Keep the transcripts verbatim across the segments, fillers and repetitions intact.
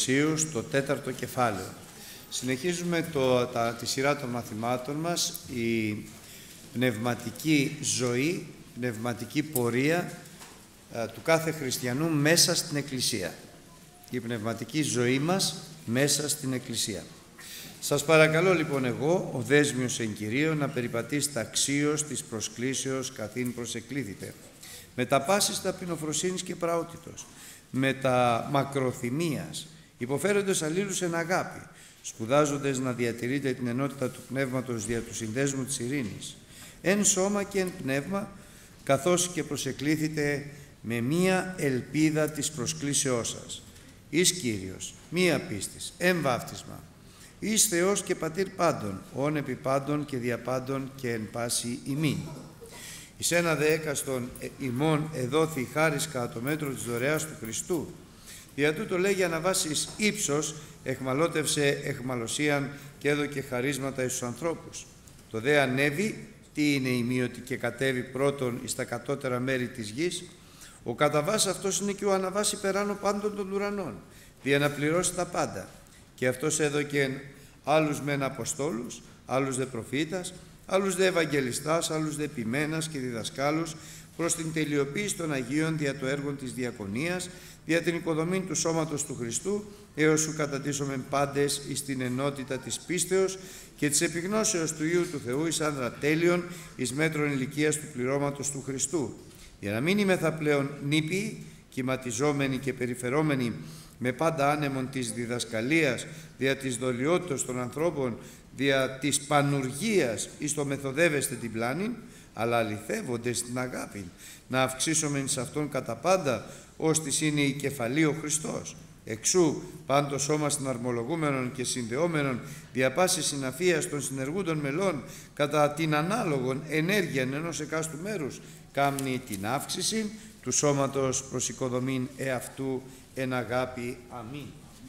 Οδυσσίου, στο τέταρτο κεφάλαιο. Συνεχίζουμε το, τα, τη σειρά των μαθημάτων μας, η πνευματική ζωή, πνευματική πορεία α, του κάθε χριστιανού μέσα στην Εκκλησία. Η πνευματική ζωή μας μέσα στην Εκκλησία. Σας παρακαλώ λοιπόν εγώ, ο Δέσμιος εν Κυρίω, να περιπατήσετε αξίως της προσκλήσεως καθήν προσεκλήθητε, με τα πάσης ταπεινοφροσύνης και πραότητος, με τα μακροθυμίας, υποφέροντες αλλήλους εν αγάπη, σπουδάζοντες να διατηρείτε την ενότητα του πνεύματος δια του συνδέσμου της ειρήνης, εν σώμα και εν πνεύμα, καθώς και προσεκλήθητε με μία ελπίδα της προσκλήσεώς σας. Εις Κύριος, μία πίστης, εν βάφτισμα, εις Θεός και Πατήρ πάντων, όν επί πάντων και δια πάντων και εν πάση ημίν. Εις ένα δε έκαστον ημών εδόθη η χάρις κατά το μέτρο της δωρεάς του Χριστού. Δια τούτο λέγει αναβάσεις ύψος, εχμαλώτευσε εχμαλωσίαν και έδωκε χαρίσματα εις τους ανθρώπους. Το δε ανέβη, τι είναι ημίωτη και κατέβη πρώτον εις τα κατώτερα μέρη της γης. Ο καταβάς αυτός είναι και ο αναβάς υπεράνω πάντων των ουρανών, δια να πληρώσει τα πάντα. Και αυτός έδωκε άλλους μεν αποστόλους, άλλους δε προφήτας, άλλους δε ευαγγελιστάς, άλλους δε ποιμένας και διδασκάλους, προς την τελειοποίηση των Αγίων δια το έργο της διακονίας, δια την οικοδομή του σώματος του Χριστού, έως σου κατατίσσομεν πάντες εις την ενότητα της πίστεως και της επιγνώσεως του Υιού του Θεού εις άνδρα τέλειων, εις μέτρων ηλικίας του πληρώματος του Χριστού. Για να μην είμεθα πλέον νήπιοι, κυματιζόμενοι και περιφερόμενοι με πάντα άνεμον της διδασκαλίας, δια της δολιότητας των ανθρώπων, δια της πανουργίας εις το μεθοδεύεστε την πλάνη, αλλά αληθεύονται στην αγάπη, να αυξήσομεν σε Αυτόν κατά πάντα, ώστις είναι η κεφαλή ο Χριστός. Εξού πάντο σώμα συναρμολογούμενων και συνδεόμενων δια πάσης συναφίας των συνεργούντων μελών κατά την ανάλογον ενέργεια ενός εκάστου μέρους κάμνει την αύξηση του σώματος προς οικοδομήν εαυτού εν αγάπη. Αμήν.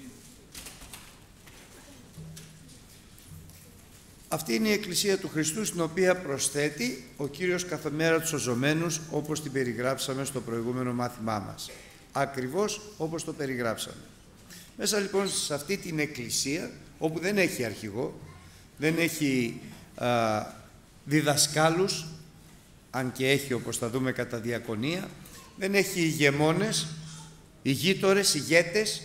Αυτή είναι η Εκκλησία του Χριστού, στην οποία προσθέτει ο Κύριος κάθε μέρα τους σωζωμένους, όπως την περιγράψαμε στο προηγούμενο μάθημά μας. Ακριβώς όπως το περιγράψαμε. Μέσα λοιπόν σε αυτή την Εκκλησία, όπου δεν έχει αρχηγό, δεν έχει α, διδασκάλους, αν και έχει, όπως θα δούμε, κατά διακονία, δεν έχει ηγεμόνες, ηγείτορες, ηγέτες.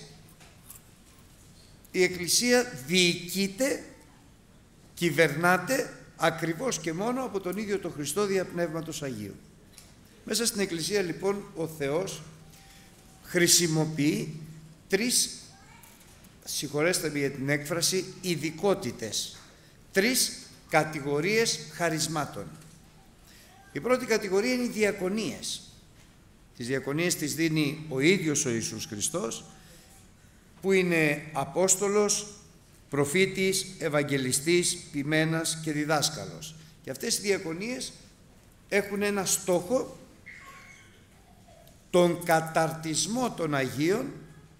Η Εκκλησία διοικείται, κυβερνάται ακριβώς και μόνο από τον ίδιο τον Χριστό δια Πνεύματος Αγίου. Μέσα στην Εκκλησία λοιπόν ο Θεός χρησιμοποιεί τρεις, συγχωρέστε με για την έκφραση, ειδικότητες, τρεις κατηγορίες χαρισμάτων. Η πρώτη κατηγορία είναι οι διακονίες. Τις διακονίες τις δίνει ο ίδιος ο Ιησούς Χριστός, που είναι Απόστολος, προφήτης, ευαγγελιστής, ποιμένας και διδάσκαλος. Και αυτές οι διακονίες έχουν ένα στόχο, τον καταρτισμό των Αγίων,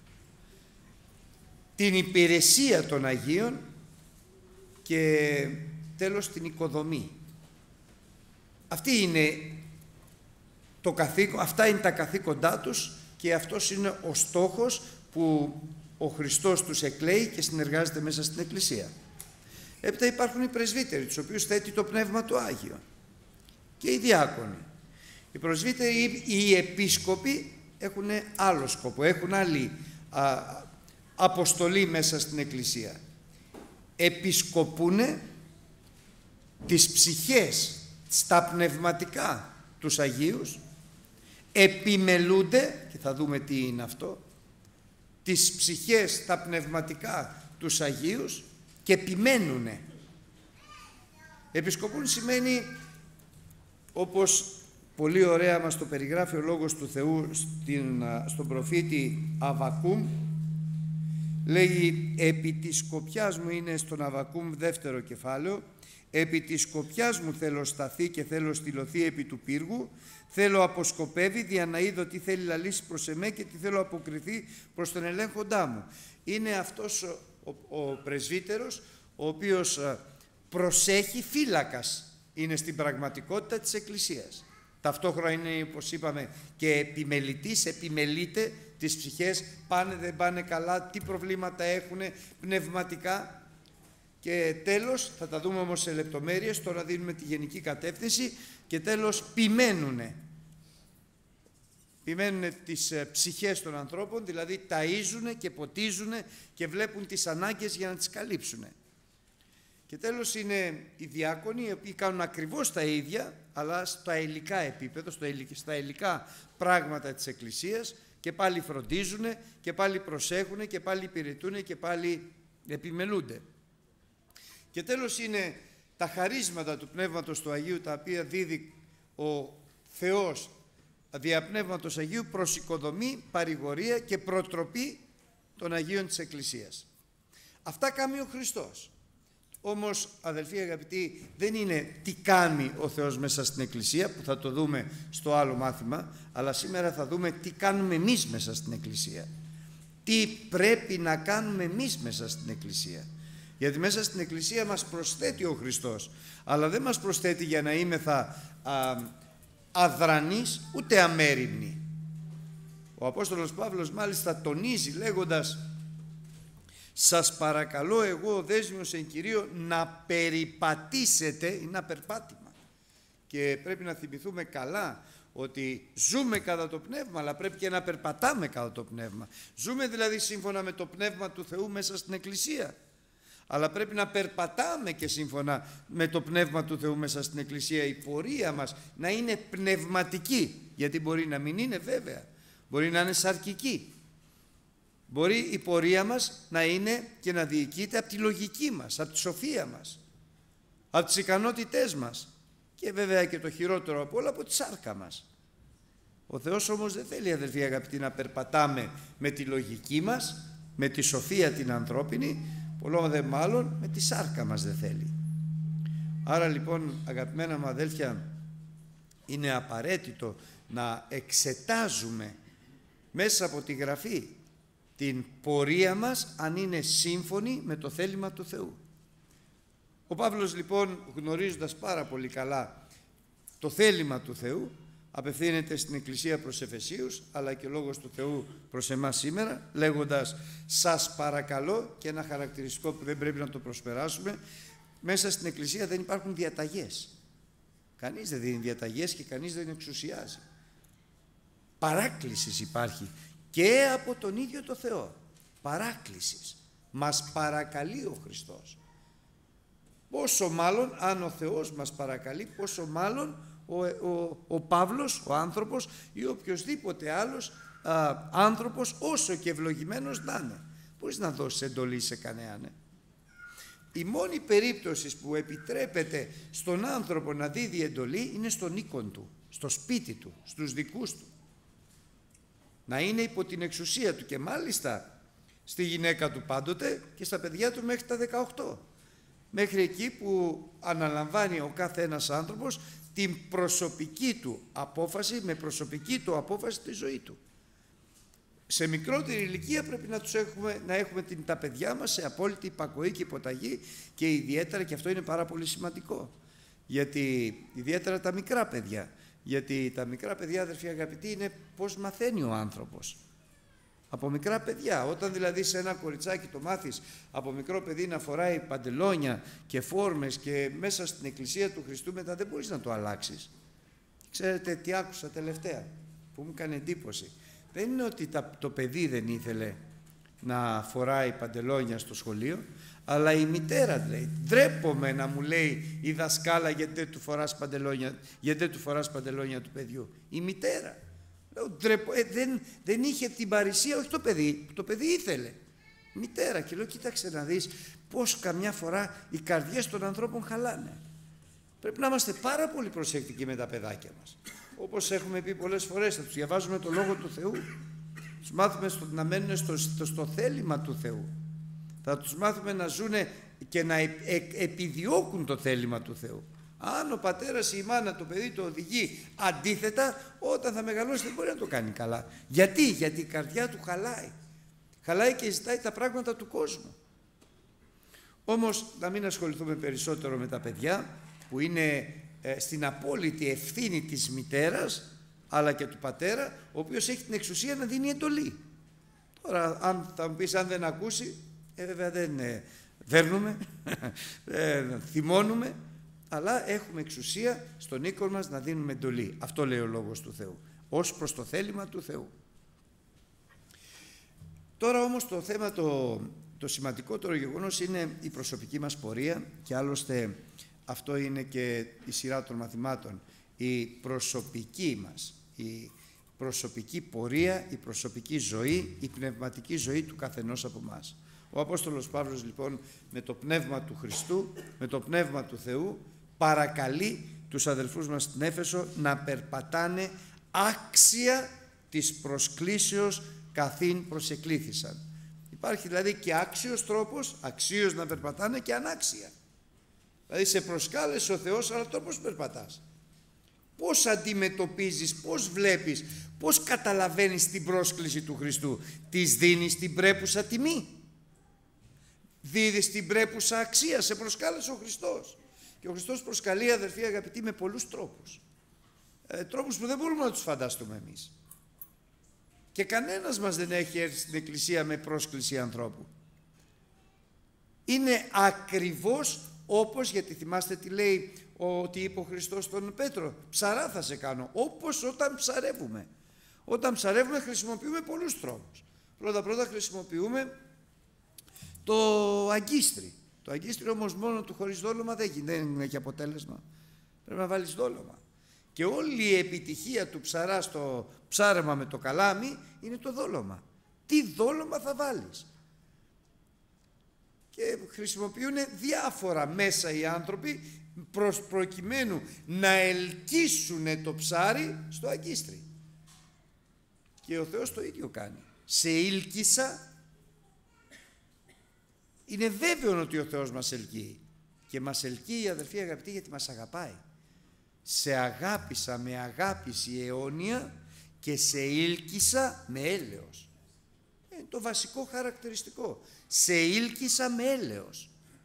την υπηρεσία των Αγίων και τέλος την οικοδομή. Αυτή είναι το καθήκον, αυτά είναι τα καθήκοντά τους και αυτός είναι ο στόχος που ο Χριστός τους εκλέει και συνεργάζεται μέσα στην Εκκλησία. Έπειτα υπάρχουν οι πρεσβύτεροι, τους οποίους θέτει το Πνεύμα του Άγιο, και οι διάκονοι. Οι πρεσβύτεροι, οι επίσκοποι έχουν άλλο σκοπό, έχουν άλλη α, αποστολή μέσα στην Εκκλησία. Επισκοπούνε τις ψυχές στα πνευματικά τους Αγίους, επιμελούνται, και θα δούμε τι είναι αυτό, τις ψυχές στα πνευματικά τους Αγίους και επιμένουνε. Επισκοπούν σημαίνει, όπως πολύ ωραία μας το περιγράφει ο Λόγος του Θεού στην, στον προφήτη Αββακούμ, λέγει «Επί της σκοπιάς μου», είναι στον Αββακούμ δεύτερο κεφάλαιο, «Επί της σκοπιάς μου θέλω σταθεί και θέλω στυλωθεί επί του πύργου, θέλω αποσκοπεύει δια να είδω τι θέλει λαλήσει προς εμέ και τι θέλω αποκριθεί προς τον ελέγχοντά μου». Είναι αυτός ο, ο, ο πρεσβύτερος, ο οποίος προσέχει, φύλακας είναι στην πραγματικότητα της Εκκλησίας. Ταυτόχρονα είναι, όπως είπαμε, και επιμελητής, επιμελείται τις ψυχές, πάνε δεν πάνε καλά, τι προβλήματα έχουν πνευματικά. Και τέλος, θα τα δούμε όμως σε λεπτομέρειες, τώρα δίνουμε τη γενική κατεύθυνση, και τέλος ποιμένουνε. Ποιμένουνε τις ψυχές των ανθρώπων, δηλαδή ταΐζουνε και ποτίζουνε και βλέπουν τις ανάγκες για να τις καλύψουνε. Και τέλος είναι οι διάκονοι, οι οποίοι κάνουν ακριβώς τα ίδια, αλλά στα υλικά επίπεδο, στα υλικά πράγματα της Εκκλησίας, και πάλι φροντίζουνε και πάλι προσέχουνε και πάλι υπηρετούνε και πάλι επιμελούνται. Και τέλος είναι τα χαρίσματα του Πνεύματος του Αγίου, τα οποία δίδει ο Θεός δια Πνεύματος Αγίου προς οικοδομή, παρηγορία και προτροπή των Αγίων της Εκκλησίας. Αυτά κάνει ο Χριστός. Όμως, αδελφοί αγαπητοί, δεν είναι τι κάνει ο Θεός μέσα στην Εκκλησία, που θα το δούμε στο άλλο μάθημα, αλλά σήμερα θα δούμε τι κάνουμε εμείς μέσα στην Εκκλησία. Τι πρέπει να κάνουμε εμείς μέσα στην Εκκλησία. Γιατί μέσα στην Εκκλησία μας προσθέτει ο Χριστός, αλλά δεν μας προσθέτει για να είμεθα α, αδρανείς ούτε αμέριμνοι. Ο Απόστολος Παύλος μάλιστα τονίζει λέγοντας: «Σας παρακαλώ εγώ ο δέσμιος εν Κυρίω να περιπατήσετε», είναι ένα περπάτημα. Και πρέπει να θυμηθούμε καλά ότι ζούμε κατά το Πνεύμα, αλλά πρέπει και να περπατάμε κατά το Πνεύμα. Ζούμε δηλαδή σύμφωνα με το Πνεύμα του Θεού μέσα στην Εκκλησία, αλλά πρέπει να περπατάμε και σύμφωνα με το Πνεύμα του Θεού μέσα στην Εκκλησία. Η πορεία μας να είναι πνευματική, γιατί μπορεί να μην είναι βέβαια, μπορεί να είναι σαρκική. Μπορεί η πορεία μας να είναι και να διοικείται από τη λογική μας, από τη σοφία μας, από τις ικανότητές μας και βέβαια και το χειρότερο από όλα, από τη σάρκα μας. Ο Θεός όμως δεν θέλει, αδελφοί αγαπητοί, να περπατάμε με τη λογική μας, με τη σοφία την ανθρώπινη, πολλό δε μάλλον με τη σάρκα μας δεν θέλει. Άρα λοιπόν, αγαπημένα μου αδέλφια, είναι απαραίτητο να εξετάζουμε μέσα από τη Γραφή την πορεία μας, αν είναι σύμφωνη με το θέλημα του Θεού. Ο Παύλος λοιπόν, γνωρίζοντας πάρα πολύ καλά το θέλημα του Θεού, απευθύνεται στην Εκκλησία προς Εφεσίους, αλλά και ο Λόγος του Θεού προς εμάς σήμερα, λέγοντας «Σας παρακαλώ», και ένα χαρακτηριστικό που δεν πρέπει να το προσπεράσουμε: μέσα στην Εκκλησία δεν υπάρχουν διαταγές. Κανείς δεν δίνει διαταγές και κανείς δεν εξουσιάζει. Παράκλησης υπάρχει και από τον ίδιο το Θεό. Παράκλησης. Μας παρακαλεί ο Χριστός. Πόσο μάλλον αν ο Θεός μας παρακαλεί, πόσο μάλλον ο, ο, ο Παύλος, ο άνθρωπος, ή οποιοσδήποτε άλλος α, άνθρωπος, όσο και ευλογημένος να είναι. Μπορείς να δώσεις εντολή σε κανέναν. Ε? Η μόνη περίπτωση που επιτρέπεται στον άνθρωπο να δίδει εντολή είναι στον οίκον του, στο σπίτι του, στους δικούς του. Να είναι υπό την εξουσία του, και μάλιστα στη γυναίκα του πάντοτε και στα παιδιά του μέχρι τα δεκαοκτώ. Μέχρι εκεί που αναλαμβάνει ο κάθε ένας άνθρωπος την προσωπική του απόφαση, με προσωπική του απόφαση τη ζωή του. Σε μικρότερη ηλικία πρέπει να, τους έχουμε, να έχουμε την, τα παιδιά μας σε απόλυτη υπακοή και υποταγή, και ιδιαίτερα, και αυτό είναι πάρα πολύ σημαντικό, γιατί ιδιαίτερα τα μικρά παιδιά, γιατί τα μικρά παιδιά, αδερφοί αγαπητοί, είναι πώς μαθαίνει ο άνθρωπος. Από μικρά παιδιά. Όταν δηλαδή σε ένα κοριτσάκι το μάθεις από μικρό παιδί να φοράει παντελόνια και φόρμες και μέσα στην Εκκλησία του Χριστού, μετά δεν μπορείς να το αλλάξεις. Ξέρετε τι άκουσα τελευταία που μου έκανε εντύπωση? Δεν είναι ότι το παιδί δεν ήθελε να φοράει παντελόνια στο σχολείο, αλλά η μητέρα λέει: ντρέπομαι να μου λέει η δασκάλα γιατί δεν του φοράς παντελόνια, γιατί δεν του φοράς παντελόνια του παιδιού. Η μητέρα. Λέω, ντρέπω, ε, δεν, δεν είχε την παρησία, όχι το παιδί, το παιδί ήθελε. Μητέρα. Και λέω, κοίταξε να δεις πως καμιά φορά οι καρδιές των ανθρώπων χαλάνε. Πρέπει να είμαστε πάρα πολύ προσεκτικοί με τα παιδάκια μας. Όπως έχουμε πει πολλές φορές, θα τους διαβάζουμε το Λόγο του Θεού. Τους μάθουμε στο, να μένουν στο, στο, στο θέλημα του Θεού. Θα τους μάθουμε να ζουν και να ε, ε, επιδιώκουν το θέλημα του Θεού. Αν ο πατέρας ή η μάνα το παιδί το οδηγεί αντίθετα, όταν θα μεγαλώσει δεν μπορεί να το κάνει καλά. Γιατί? Γιατί η καρδιά του χαλάει. Χαλάει και ζητάει τα πράγματα του κόσμου. Όμως να μην ασχοληθούμε περισσότερο με τα παιδιά, που είναι ε, στην απόλυτη ευθύνη της μητέρας αλλά και του πατέρα, ο οποίος έχει την εξουσία να δίνει εντολή. Τώρα, αν θα μου πεις, αν δεν ακούσει, ε, βέβαια δεν ε, δέρνουμε, ε, θυμώνουμε, αλλά έχουμε εξουσία στον οίκο μας να δίνουμε εντολή. Αυτό λέει ο Λόγος του Θεού, ως προς το θέλημα του Θεού. Τώρα όμως το θέμα, το, το σημαντικότερο γεγονός είναι η προσωπική μας πορεία, και άλλωστε αυτό είναι και η σειρά των μαθημάτων, η προσωπική μας, η προσωπική πορεία, η προσωπική ζωή, η πνευματική ζωή του καθενός από εμάς. Ο Απόστολος Παύλος λοιπόν με το πνεύμα του Χριστού, με το πνεύμα του Θεού, παρακαλεί τους αδελφούς μας στην Έφεσο να περπατάνε άξια της προσκλήσεως καθήν προσεκλήθησαν. Υπάρχει δηλαδή και άξιος τρόπος, αξίως να περπατάνε, και ανάξια. Δηλαδή σε προσκάλεσε ο Θεός, αλλά τώρα πώς περπατάς. Πώς αντιμετωπίζεις, πώς βλέπεις, πώς καταλαβαίνεις την πρόσκληση του Χριστού. Της δίνεις την πρέπουσα τιμή. Δίδεις την πρέπουσα αξία, σε προσκάλεσε ο Χριστός. Και ο Χριστός προσκαλεί, αδερφοί αγαπητοί, με πολλούς τρόπους. Ε, τρόπους που δεν μπορούμε να τους φανταστούμε εμείς. Και κανένας μας δεν έχει έρθει στην Εκκλησία με πρόσκληση ανθρώπου. Είναι ακριβώς όπως, γιατί θυμάστε τι λέει, ότι είπε ο Χριστός στον Πέτρο, ψαρά θα σε κάνω, όπως όταν ψαρεύουμε. Όταν ψαρεύουμε χρησιμοποιούμε πολλούς τρόπους. Πρώτα πρώτα χρησιμοποιούμε το αγκίστρι. Το αγκίστρι όμως μόνο του χωρίς δόλωμα δεν, δεν έχει αποτέλεσμα. Πρέπει να βάλεις δόλωμα. Και όλη η επιτυχία του ψαρά στο ψάρεμα με το καλάμι είναι το δόλωμα. Τι δόλωμα θα βάλεις. Και χρησιμοποιούν διάφορα μέσα οι άνθρωποι προς προκειμένου να ελκύσουν το ψάρι στο αγκίστρι. Και ο Θεός το ίδιο κάνει. Σε ήλκυσα. Είναι βέβαιο ότι ο Θεός μας ελκύει. Και μας ελκύει, αδερφοί αγαπητοί, γιατί μας αγαπάει. Σε αγάπησα με αγάπηση αιώνια και σε ήλκυσα με έλεος. Είναι το βασικό χαρακτηριστικό. Σε ήλκυσα με έλεος.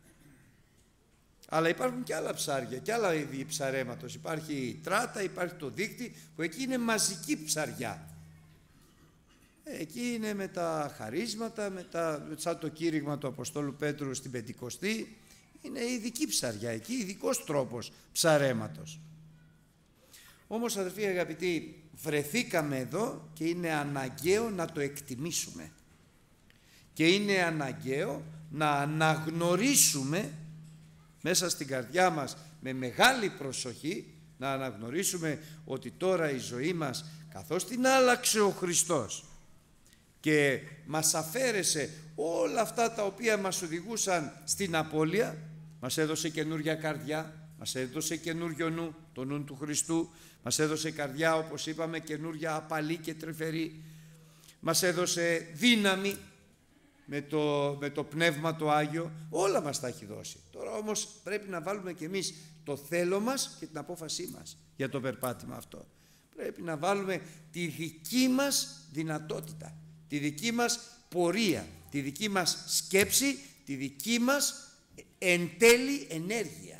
Αλλά υπάρχουν και άλλα ψάρια και άλλα είδη ψαρέματος. Υπάρχει η τράτα, υπάρχει το δίκτυ, που εκεί είναι μαζική ψαριά. Εκεί είναι με τα χαρίσματα, με τα, σαν το κήρυγμα του Αποστόλου Πέτρου στην Πεντηκοστή. Είναι ειδική ψαριά εκεί, ειδικός τρόπος ψαρέματος. Όμως, αδερφοί αγαπητοί, βρεθήκαμε εδώ και είναι αναγκαίο να το εκτιμήσουμε. Και είναι αναγκαίο να αναγνωρίσουμε μέσα στην καρδιά μας με μεγάλη προσοχή, να αναγνωρίσουμε ότι τώρα η ζωή μας, καθώς την άλλαξε ο Χριστός και μας αφαίρεσε όλα αυτά τα οποία μας οδηγούσαν στην απώλεια, μας έδωσε καινούρια καρδιά, μας έδωσε καινούριο νου, το νου του Χριστού, μας έδωσε καρδιά, όπως είπαμε, καινούρια απαλή και τρυφερή, μας έδωσε δύναμη με το, με το Πνεύμα το Άγιο, όλα μας τα έχει δώσει. Τώρα όμως πρέπει να βάλουμε και εμείς το θέλω μας και την απόφασή μας για το περπάτημα αυτό. Πρέπει να βάλουμε τη δική μας δυνατότητα, τη δική μας πορεία, τη δική μας σκέψη, τη δική μας εν τέλει ενέργεια.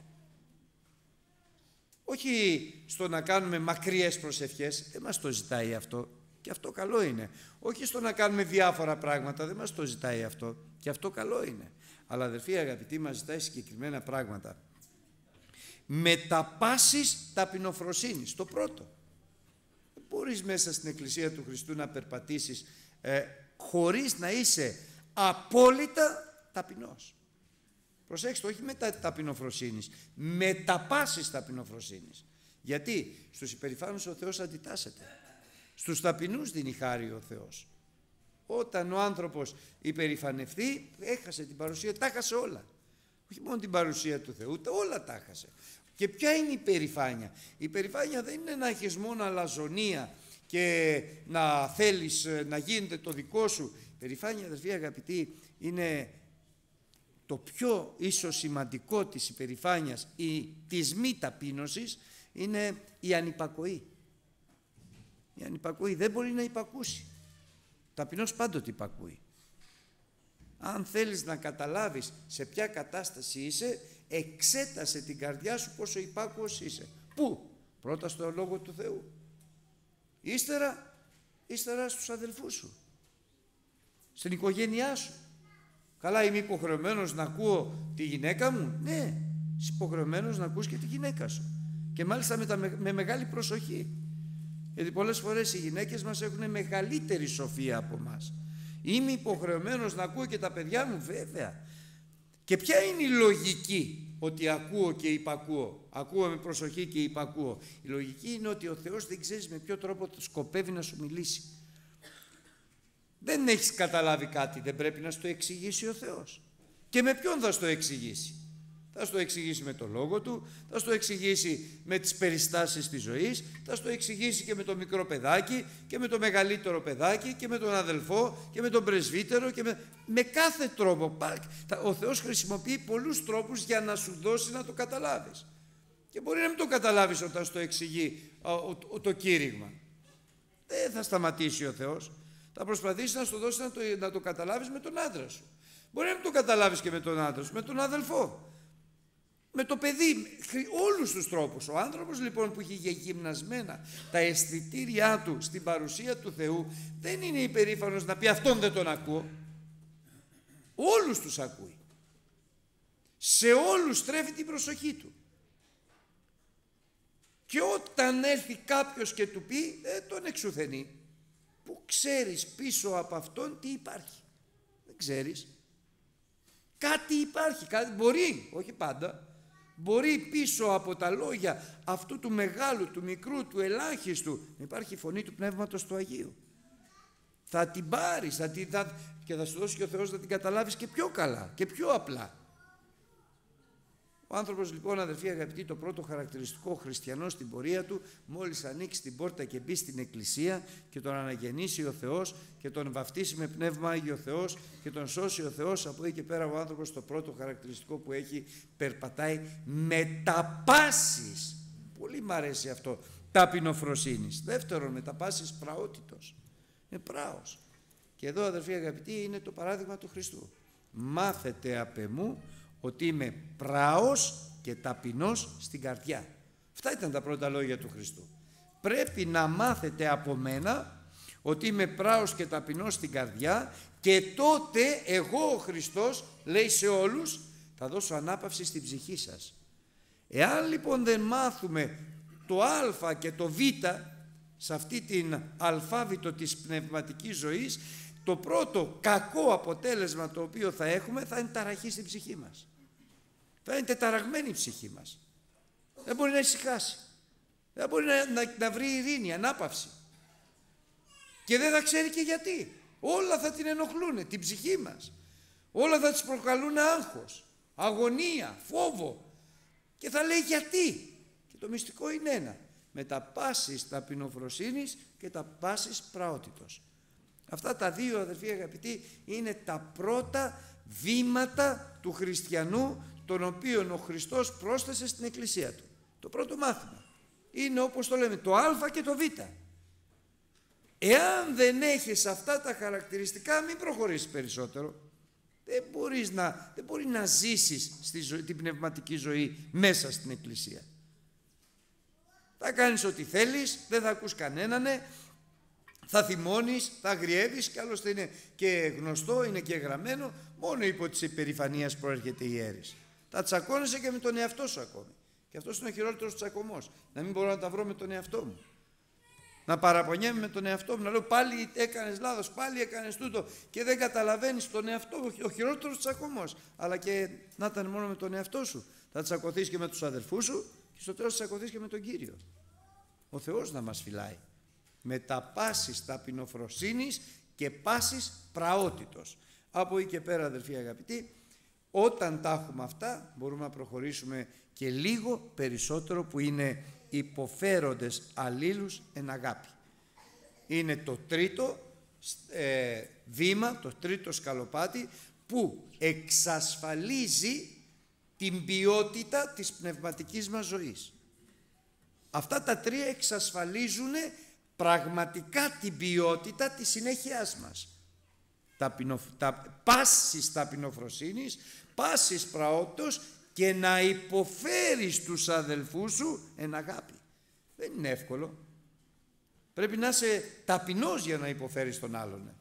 Όχι στο να κάνουμε μακριές προσευχές, δεν μας το ζητάει αυτό, και αυτό καλό είναι. Όχι στο να κάνουμε διάφορα πράγματα, δεν μας το ζητάει αυτό, και αυτό καλό είναι. Αλλά αδερφοί αγαπητοί, μας ζητάει συγκεκριμένα πράγματα. Μεταπάσεις ταπεινοφροσύνης, το πρώτο. Δεν μπορείς μέσα στην Εκκλησία του Χριστού να περπατήσεις ε, χωρίς να είσαι απόλυτα ταπεινός. Προσέξτε, όχι μετά ταπεινοφροσύνης, μεταπάσεις ταπεινοφροσύνης. Γιατί στους υπερηφάνους ο Θεός αντιτάσσεται. Στους ταπεινούς δίνει χάρη ο Θεός. Όταν ο άνθρωπος υπερηφανευτεί, έχασε την παρουσία, τα έχασε όλα. Όχι μόνο την παρουσία του Θεού, όλα τα έχασε. Και ποια είναι η υπερηφάνεια? Η υπερηφάνεια δεν είναι να έχεις μόνο αλαζονία και να θέλεις να γίνεται το δικό σου. Η υπερηφάνεια, αδερφοί αγαπητοί, είναι το πιο ίσως σημαντικό της υπερηφάνειας ή της μη ταπείνωσης, είναι η ανυπακοή. Η ανυπακοή δεν μπορεί να υπακούσει. Ταπεινός πάντοτε υπακούει. Αν θέλεις να καταλάβεις σε ποια κατάσταση είσαι, εξέτασε την καρδιά σου πόσο υπάκουος είσαι. Πού? Πρώτα στο Λόγο του Θεού. Ύστερα, ύστερα στους αδελφούς σου. στην οικογένειά σου. Καλά, είμαι υποχρεωμένος να ακούω τη γυναίκα μου? Ναι, είσαι υποχρεωμένος να ακούς και τη γυναίκα σου. Και μάλιστα με, τα, με μεγάλη προσοχή. Γιατί πολλές φορές οι γυναίκες μας έχουν μεγαλύτερη σοφία από μας. Είμαι υποχρεωμένος να ακούω και τα παιδιά μου? Βέβαια. Και ποια είναι η λογική ότι ακούω και υπακούω? Ακούω με προσοχή και υπακούω. Η λογική είναι ότι ο Θεός δεν ξέρεις με ποιο τρόπο σκοπεύει να σου μιλήσει. Δεν έχεις καταλάβει κάτι, δεν πρέπει να σου το εξηγήσει ο Θεός. Και με ποιον θα σου το εξηγήσει? Θα σου το εξηγήσει με το λόγο του, θα σου το εξηγήσει με τις περιστάσεις της ζωής, θα σου το εξηγήσει και με το μικρό παιδάκι και με το μεγαλύτερο παιδάκι και με τον αδελφό και με τον πρεσβύτερο και με, με κάθε τρόπο. Ο Θεός χρησιμοποιεί πολλούς τρόπους για να σου δώσει να το καταλάβεις. Και μπορεί να μην το καταλάβεις όταν σου το εξηγεί το, το κήρυγμα. Δεν θα σταματήσει ο Θεός. Θα προσπαθήσει να σου δώσει να το, να το καταλάβεις με τον άντρα σου. Μπορεί να μην το καταλάβεις και με τον άντρα σου, με τον αδελφό, με το παιδί, όλους τους τρόπους. Ο άνθρωπος λοιπόν που έχει γυμνασμένα τα αισθητήριά του στην παρουσία του Θεού, δεν είναι υπερήφανος να πει αυτόν δεν τον ακούω. Όλους τους ακούει. Σε όλους στρέφει την προσοχή του. Και όταν έρθει κάποιος και του πει, ε, τον εξουθενεί. Που ξέρεις πίσω από αυτόν τι υπάρχει? Δεν ξέρεις. Κάτι υπάρχει, κάτι μπορεί, όχι πάντα. Μπορεί πίσω από τα λόγια αυτού του μεγάλου, του μικρού, του ελάχιστου να υπάρχει η φωνή του Πνεύματος του Αγίου. Θα την πάρεις θα την, θα, και θα σου δώσει και ο Θεός να την καταλάβεις και πιο καλά και πιο απλά. Ο άνθρωπος λοιπόν, αδερφοί αγαπητοί, το πρώτο χαρακτηριστικό χριστιανό στην πορεία του, μόλις ανοίξει την πόρτα και μπει στην εκκλησία και τον αναγεννήσει ο Θεός και τον βαφτίσει με Πνεύμα Άγιο ο Θεός και τον σώσει ο Θεός, από εκεί και πέρα ο άνθρωπος το πρώτο χαρακτηριστικό που έχει, περπατάει με τα πάσης. Πολύ μ' αρέσει αυτό. Ταπεινοφροσύνης. Δεύτερον, με τα πάσης πραότητος. Είναι πράος. Και εδώ, αδερφοί αγαπητοί, είναι το παράδειγμα του Χριστού. Μάθετε απ' εμού ότι είμαι πράος και ταπεινός στην καρδιά. Αυτά ήταν τα πρώτα λόγια του Χριστού. Πρέπει να μάθετε από μένα ότι είμαι πράος και ταπεινός στην καρδιά, και τότε εγώ ο Χριστός, λέει σε όλους, θα δώσω ανάπαυση στην ψυχή σας. Εάν λοιπόν δεν μάθουμε το α και το β σε αυτή την αλφάβητο της πνευματικής ζωής, το πρώτο κακό αποτέλεσμα το οποίο θα έχουμε θα είναι ταραχή στην ψυχή μας. Θα είναι τεταραγμένη η ψυχή μας. Δεν μπορεί να ησυχάσει. Δεν μπορεί να, να, να βρει ειρήνη, ανάπαυση. Και δεν θα ξέρει και γιατί. Όλα θα την ενοχλούν, την ψυχή μας. Όλα θα της προκαλούν άγχος, αγωνία, φόβο. Και θα λέει γιατί. Και το μυστικό είναι ένα. Με τα πάσης ταπεινοφροσύνης και τα πάσης πραότητος. Αυτά τα δύο, αδερφοί αγαπητοί, είναι τα πρώτα βήματα του χριστιανού, τον οποίον ο Χριστός πρόσθεσε στην εκκλησία του. Το πρώτο μάθημα είναι, όπως το λέμε, το α και το β. Εάν δεν έχεις αυτά τα χαρακτηριστικά, μην προχωρήσεις περισσότερο. Δεν μπορείς να, δεν μπορεί να ζήσεις στη ζωή, την πνευματική ζωή μέσα στην εκκλησία. Θα κάνεις ό,τι θέλεις, δεν θα ακούς κανέναν, θα θυμώνεις, θα αγριεύεις, και άλλωστε είναι και γνωστό, είναι και γραμμένο, μόνο υπό της υπερηφανίας προέρχεται η αίρεση. Θα τσακώνεσαι και με τον εαυτό σου ακόμη. Και αυτός είναι ο χειρότερος τσακωμός. Να μην μπορώ να τα βρω με τον εαυτό μου. Να παραπονιέμαι με τον εαυτό μου, να λέω πάλι έκανες λάθος, πάλι έκανες τούτο, και δεν καταλαβαίνεις τον εαυτό μου. Ο χειρότερος τσακωμός. Αλλά και να ήταν μόνο με τον εαυτό σου. Θα τσακωθείς και με τους αδελφούς σου, και στο τέλος θα τσακωθείς και με τον Κύριο. Ο Θεός να μας φυλάει. Με τα πάσης ταπεινοφροσύνης και πάσης πραότητος. Από εκεί και πέρα, αδελφοί αγαπητοί, όταν τα έχουμε αυτά, μπορούμε να προχωρήσουμε και λίγο περισσότερο, που είναι υποφέροντες αλλήλους εν αγάπη. Είναι το τρίτο ε, βήμα, το τρίτο σκαλοπάτι, που εξασφαλίζει την ποιότητα της πνευματικής μας ζωής. Αυτά τα τρία εξασφαλίζουν πραγματικά την ποιότητα της συνέχειάς μας. Ταπεινο, τα, πάσης ταπεινοφροσύνης, πάσης πραότητος, και να υποφέρεις τους αδελφούς σου εν αγάπη. Δεν είναι εύκολο. Πρέπει να είσαι ταπεινός για να υποφέρεις τον άλλον.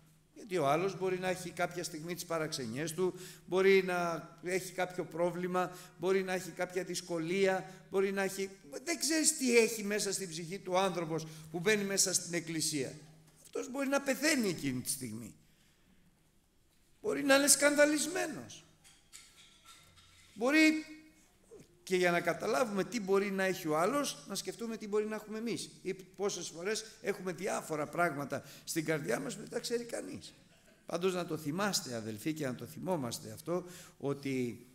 Γιατί ο άλλος μπορεί να έχει κάποια στιγμή τις παραξενιές του, μπορεί να έχει κάποιο πρόβλημα, μπορεί να έχει κάποια δυσκολία, μπορεί να έχει... Δεν ξέρεις τι έχει μέσα στην ψυχή του άνθρωπος που μπαίνει μέσα στην εκκλησία. Αυτός μπορεί να πεθαίνει εκείνη τη στιγμή. Μπορεί να είναι σκανδαλισμένος. Μπορεί... Και για να καταλάβουμε τι μπορεί να έχει ο άλλος, να σκεφτούμε τι μπορεί να έχουμε εμείς. Ή πόσες φορές έχουμε διάφορα πράγματα στην καρδιά μας που δεν τα ξέρει κανείς. Πάντως να το θυμάστε αδελφοί και να το θυμόμαστε αυτό, ότι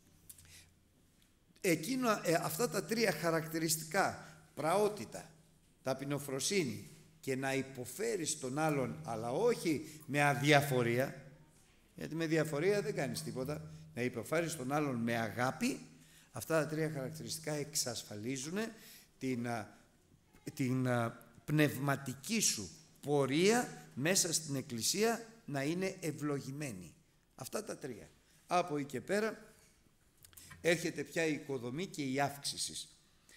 εκείνο, ε, αυτά τα τρία χαρακτηριστικά, πραότητα, ταπεινοφροσύνη και να υποφέρεις τον άλλον, αλλά όχι με αδιαφορία, γιατί με διαφορία δεν κάνεις τίποτα, να υποφέρεις τον άλλον με αγάπη. Αυτά τα τρία χαρακτηριστικά εξασφαλίζουν την, την πνευματική σου πορεία μέσα στην Εκκλησία να είναι ευλογημένη. Αυτά τα τρία. Από εκεί και πέρα έρχεται πια η οικοδομή και η αύξηση.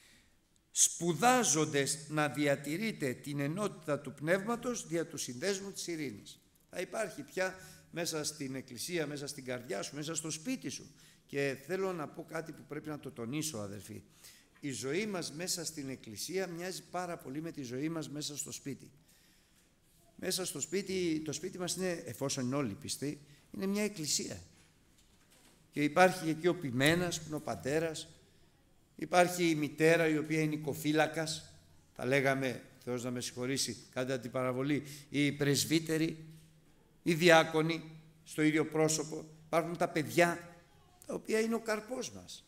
Σπουδάζοντες να διατηρείτε την ενότητα του πνεύματος δια του συνδέσμου της ειρήνης. Θα υπάρχει πια μέσα στην Εκκλησία, μέσα στην καρδιά σου, μέσα στο σπίτι σου. Και θέλω να πω κάτι που πρέπει να το τονίσω αδελφοί. Η ζωή μας μέσα στην Εκκλησία μοιάζει πάρα πολύ με τη ζωή μας μέσα στο σπίτι. Μέσα στο σπίτι, το σπίτι μας είναι, εφόσον είναι όλοι πιστοί, είναι μια εκκλησία. Και υπάρχει εκεί ο ποιμένας που είναι ο πατέρας, υπάρχει η μητέρα η οποία είναι οικοφύλακας, τα λέγαμε, Θεός να με συγχωρήσει, κατά την παραβολή, οι πρεσβύτεροι, οι διάκονοι στο ίδιο πρόσωπο, υπάρχουν τα παιδιά, τα οποία είναι ο καρπός μας.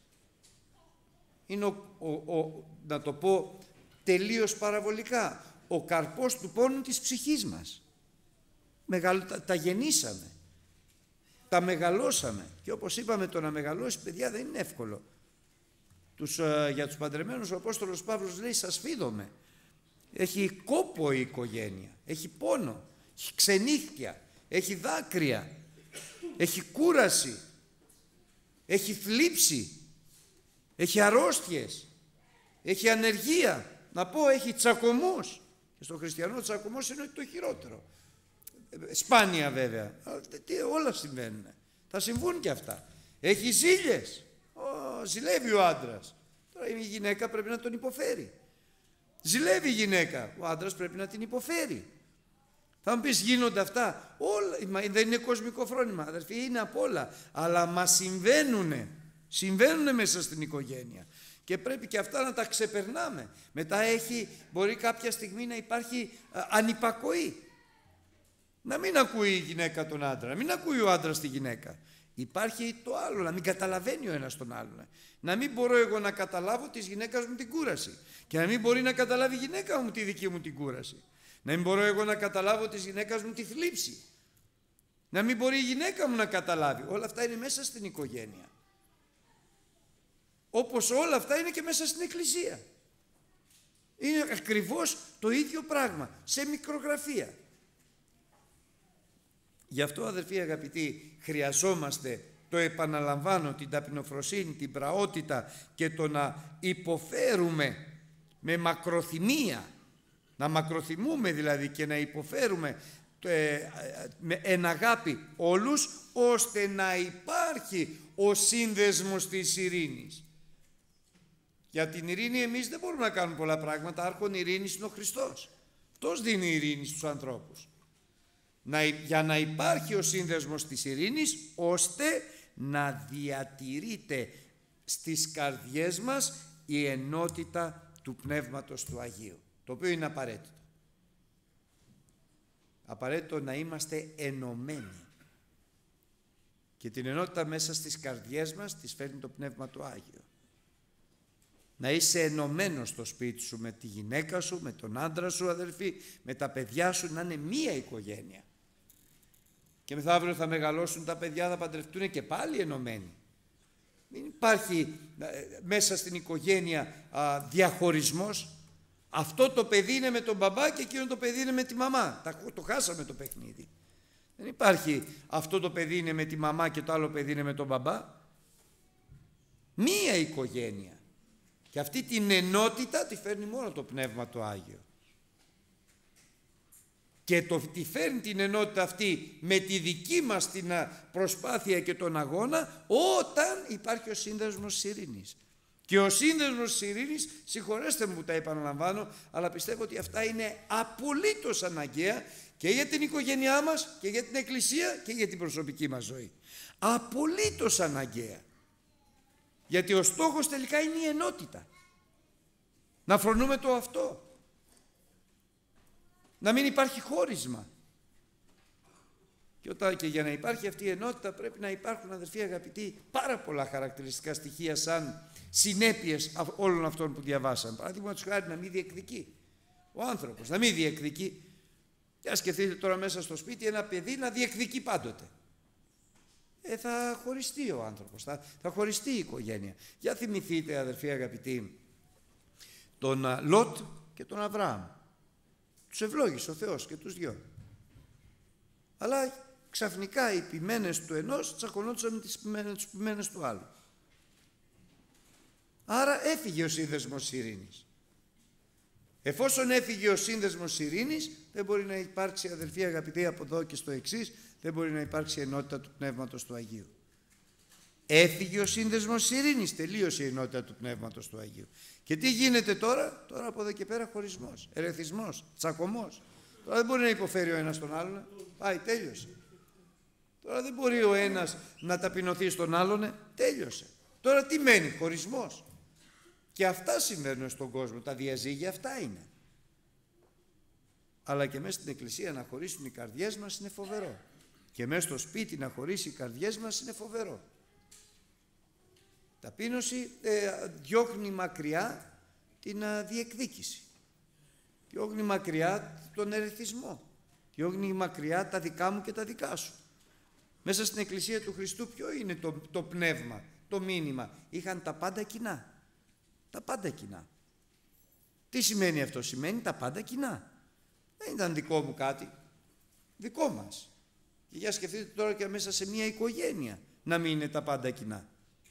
Είναι ο, ο, ο, να το πω τελείως παραβολικά, ο καρπός του πόνου της ψυχής μας. Μεγαλ, τα, τα γεννήσαμε, τα μεγαλώσαμε και όπως είπαμε το να μεγαλώσει παιδιά δεν είναι εύκολο. Τους, uh, για τους παντρεμένους ο Απόστολος Παύλος λέει σας φίδομαι. Έχει κόπο η οικογένεια, έχει πόνο, έχει ξενύχτια, έχει δάκρυα, έχει κούραση, έχει θλίψη, έχει αρρώστιες, έχει ανεργία, να πω έχει τσακωμούς. Και στον χριστιανό τσακωμός είναι το χειρότερο. Σπάνια βέβαια, τι, όλα συμβαίνουν. Θα συμβούν και αυτά. Έχει ζήλιες, ο, ζηλεύει ο άντρας. Τώρα η γυναίκα πρέπει να τον υποφέρει. Ζηλεύει η γυναίκα, ο άντρας πρέπει να την υποφέρει. Θα μου πεις γίνονται αυτά, όλα, δεν είναι κοσμικό φρόνημα, αδερφοί, είναι απ' όλα, αλλά μας συμβαίνουνε, συμβαίνουνε μέσα στην οικογένεια και πρέπει και αυτά να τα ξεπερνάμε. Μετά έχει, μπορεί κάποια στιγμή να υπάρχει α, ανυπακοή, να μην ακούει η γυναίκα τον άντρα, να μην ακούει ο άντρας τη γυναίκα. Υπάρχει το άλλο, να μην καταλαβαίνει ο ένας τον άλλον. Να μην μπορώ εγώ να καταλάβω της γυναίκας μου την κούραση και να μην μπορεί να καταλάβει η γυναίκα μου τη δική μου την κούραση. Να μην μπορώ εγώ να καταλάβω της γυναίκας μου τη θλίψη. Να μην μπορεί η γυναίκα μου να καταλάβει. Όλα αυτά είναι μέσα στην οικογένεια. Όπως όλα αυτά είναι και μέσα στην εκκλησία. Είναι ακριβώς το ίδιο πράγμα, σε μικρογραφία. Γι' αυτό αδερφοί αγαπητοί χρειαζόμαστε, το επαναλαμβάνω, την ταπεινοφροσύνη, την πραότητα και το να υποφέρουμε με μακροθυμία, να μακροθυμούμε δηλαδή και να υποφέρουμε ε, με εν αγάπη όλους, ώστε να υπάρχει ο σύνδεσμος της ειρήνης. Για την ειρήνη εμείς δεν μπορούμε να κάνουμε πολλά πράγματα, άρχον ειρήνης είναι ο Χριστός. Αυτός δίνει ειρήνη στους ανθρώπους. Να, για να υπάρχει ο σύνδεσμος της ειρήνης, ώστε να διατηρείται στις καρδιές μας η ενότητα του Πνεύματος του Αγίου, το οποίο είναι απαραίτητο. Απαραίτητο να είμαστε ενωμένοι. Και την ενότητα μέσα στις καρδιές μας τις φέρνει το Πνεύμα του Άγιο. Να είσαι ενωμένος στο σπίτι σου με τη γυναίκα σου, με τον άντρα σου αδελφοί, με τα παιδιά σου, να είναι μία οικογένεια. Και μεθαύριο θα μεγαλώσουν τα παιδιά, θα παντρευτούν και πάλι ενωμένοι. Μην υπάρχει μέσα στην οικογένεια α, διαχωρισμός. Αυτό το παιδί είναι με τον μπαμπά και εκείνο το παιδί είναι με τη μαμά. Το χάσαμε το παιχνίδι. Δεν υπάρχει αυτό το παιδί είναι με τη μαμά και το άλλο παιδί είναι με τον μπαμπά. Μία οικογένεια. Και αυτή την ενότητα τη φέρνει μόνο το Πνεύμα το Άγιο. Και το, τη φέρνει την ενότητα αυτή με τη δική μας την προσπάθεια και τον αγώνα, όταν υπάρχει ο σύνδεσμος της ειρήνης. Και ο σύνδεσμος της ειρήνης, συγχωρέστε μου που τα επαναλαμβάνω, αλλά πιστεύω ότι αυτά είναι απολύτως αναγκαία και για την οικογένειά μας και για την Εκκλησία και για την προσωπική μας ζωή. Απολύτως αναγκαία. Γιατί ο στόχος τελικά είναι η ενότητα. Να φρονούμε το αυτό. Να μην υπάρχει χώρισμα. Και, όταν, και για να υπάρχει αυτή η ενότητα πρέπει να υπάρχουν, αδερφοί αγαπητοί, πάρα πολλά χαρακτηριστικά στοιχεία σαν συνέπειες όλων αυτών που διαβάσαμε. Παραδείγματος χάρη, να μην διεκδικεί ο άνθρωπος, να μην διεκδικεί. Για σκεφτείτε τώρα μέσα στο σπίτι ένα παιδί να διεκδικεί πάντοτε. Ε, θα χωριστεί ο άνθρωπος, θα, θα χωριστεί η οικογένεια. Για θυμηθείτε, αδερφοί αγαπητοί, τον Λότ και τον Αβραάμ. Τους ευλόγησε ο Θεός και τους δυο. Αλλά ξαφνικά οι ποιμένες του ενός τσακωνόντουσαν με τις ποιμένες του άλλου. Άρα έφυγε ο σύνδεσμος ειρήνης. Εφόσον έφυγε ο σύνδεσμος ειρήνης, δεν μπορεί να υπάρξει, αδελφοί αγαπητοί, από εδώ και στο εξής, δεν μπορεί να υπάρξει ενότητα του Πνεύματος του Αγίου. Έφυγε ο σύνδεσμος ειρήνης, τελείωσε η ενότητα του Πνεύματος του Αγίου. Και τι γίνεται τώρα? Τώρα από εδώ και πέρα χωρισμός, ερεθισμός, τσακωμός. Τώρα δεν μπορεί να υποφέρει ο ένας τον άλλον. Πάει, τέλειωσε. Τώρα δεν μπορεί ο ένας να ταπεινωθεί στον άλλον. Τέλειωσε. Τώρα τι μένει? Χωρισμός. Και αυτά συμβαίνουν στον κόσμο. Τα διαζύγια αυτά είναι. Αλλά και μέσα στην εκκλησία να χωρίσουν οι καρδιές μας είναι φοβερό. Και μέσα στο σπίτι να χωρίσει οι καρδιές μας είναι φοβερό. Ταπείνωση ε, διώχνει μακριά την α, διεκδίκηση. Διώχνει μακριά τον ερεθισμό. Διώχνει μακριά τα δικά μου και τα δικά σου. Μέσα στην Εκκλησία του Χριστού ποιο είναι το, το πνεύμα, το μήνυμα? Είχαν τα πάντα κοινά. Τα πάντα κοινά. Τι σημαίνει αυτό? Σημαίνει τα πάντα κοινά. Δεν ήταν δικό μου κάτι. Δικό μας. Και για σκεφτείτε τώρα και μέσα σε μια οικογένεια να μην είναι τα πάντα κοινά.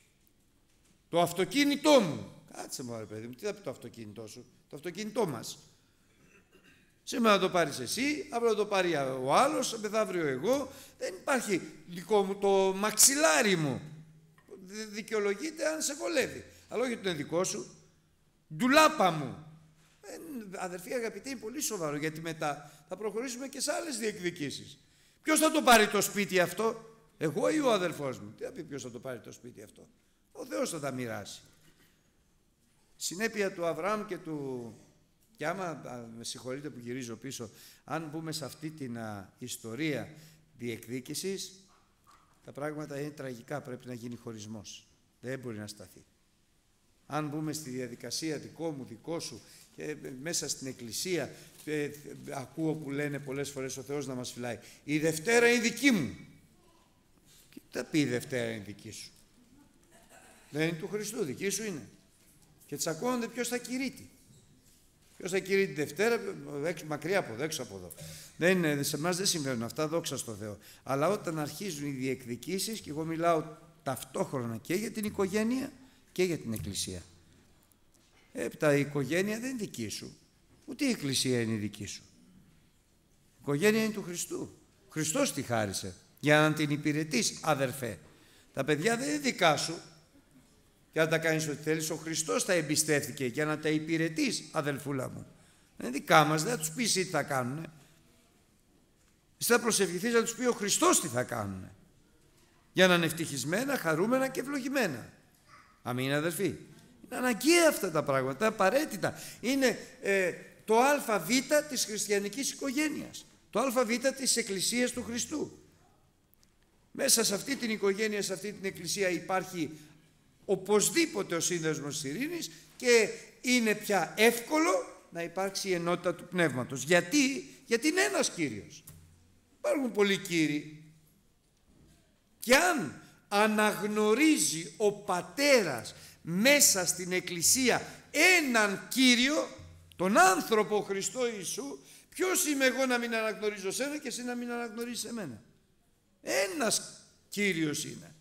Το αυτοκίνητό μου. Κάτσε μωρέ παιδί μου, τι θα πει το αυτοκίνητό σου? Το αυτοκίνητό μας. Σήμερα να το πάρεις εσύ, αύριο να το πάρει ο άλλος, μεθαύριο εγώ. Δεν υπάρχει δικό μου, το μαξιλάρι μου. Δικαιολογείται αν σε βολεύει. Αλλά όχι ότι είναι δικό σου. Ντουλάπα μου. Ε, αδερφοί αγαπητοί, είναι πολύ σοβαρό, γιατί μετά θα προχωρήσουμε και σε άλλες διεκδικήσεις. Ποιος θα το πάρει το σπίτι αυτό? Εγώ ή ο αδελφός μου? Τι θα πει ποιος θα το πάρει το σπίτι αυτό? Ο Θεός θα τα μοιράσει. Συνέπεια του Αβραάμ και του... Και άμα, α, με συγχωρείτε που γυρίζω πίσω, αν μπούμε σε αυτή την α, ιστορία διεκδίκησης, τα πράγματα είναι τραγικά, πρέπει να γίνει χωρισμός. Δεν μπορεί να σταθεί. Αν μπούμε στη διαδικασία δικό μου, δικό σου, και ε, μέσα στην εκκλησία, ε, ε, ακούω που λένε πολλές φορές ο Θεός να μας φυλάει, η Δευτέρα είναι δική μου. Και τι θα πει η Δευτέρα είναι δική σου? Δεν είναι του Χριστού, δική σου είναι. Και τσακώνονται ποιος θα κηρύττει. Ποιος θα κηρύττει τη Δευτέρα, μακριά από εδώ, έξω από εδώ. Δεν είναι, σε εμάς δεν συμβαίνουν αυτά, δόξα στο Θεό. Αλλά όταν αρχίζουν οι διεκδικήσεις, και εγώ μιλάω ταυτόχρονα και για την οικογένεια και για την Εκκλησία. Έπειτα η οικογένεια δεν είναι δική σου, ούτε η Εκκλησία είναι δική σου. Η οικογένεια είναι του Χριστού. Χριστός τη χάρισε για να την υπηρετείς, αδερφέ. Τα παιδιά δεν είναι δικά σου. Και αν τα κάνεις ό,τι θέλεις, ο Χριστός τα εμπιστεύτηκε για να τα υπηρετείς, αδελφούλα μου. Δεν είναι δικά μας, δεν θα τους πεις τι θα κάνουνε. Εσύ θα προσευχηθείς να τους πει ο Χριστός τι θα κάνουνε. Για να είναι ευτυχισμένα, χαρούμενα και ευλογημένα. Αμήν, αδελφοί. Είναι αναγκαία αυτά τα πράγματα, απαραίτητα. Είναι ε, το ΑΒ της χριστιανικής οικογένειας. Το ΑΒ της Εκκλησίας του Χριστού. Μέσα σε αυτή την οικογένεια, σε αυτή την Εκκλησία υπάρχει οπωσδήποτε ο σύνδεσμος της ειρήνης και είναι πια εύκολο να υπάρξει η ενότητα του πνεύματος. Γιατί? Γιατί είναι ένας Κύριος. Υπάρχουν πολλοί Κύριοι. Και αν αναγνωρίζει ο πατέρας μέσα στην Εκκλησία έναν Κύριο, τον άνθρωπο Χριστό Ιησού, ποιος είμαι εγώ να μην αναγνωρίζω σένα και εσύ να μην αναγνωρίζεις εμένα? Ένας Κύριος είναι.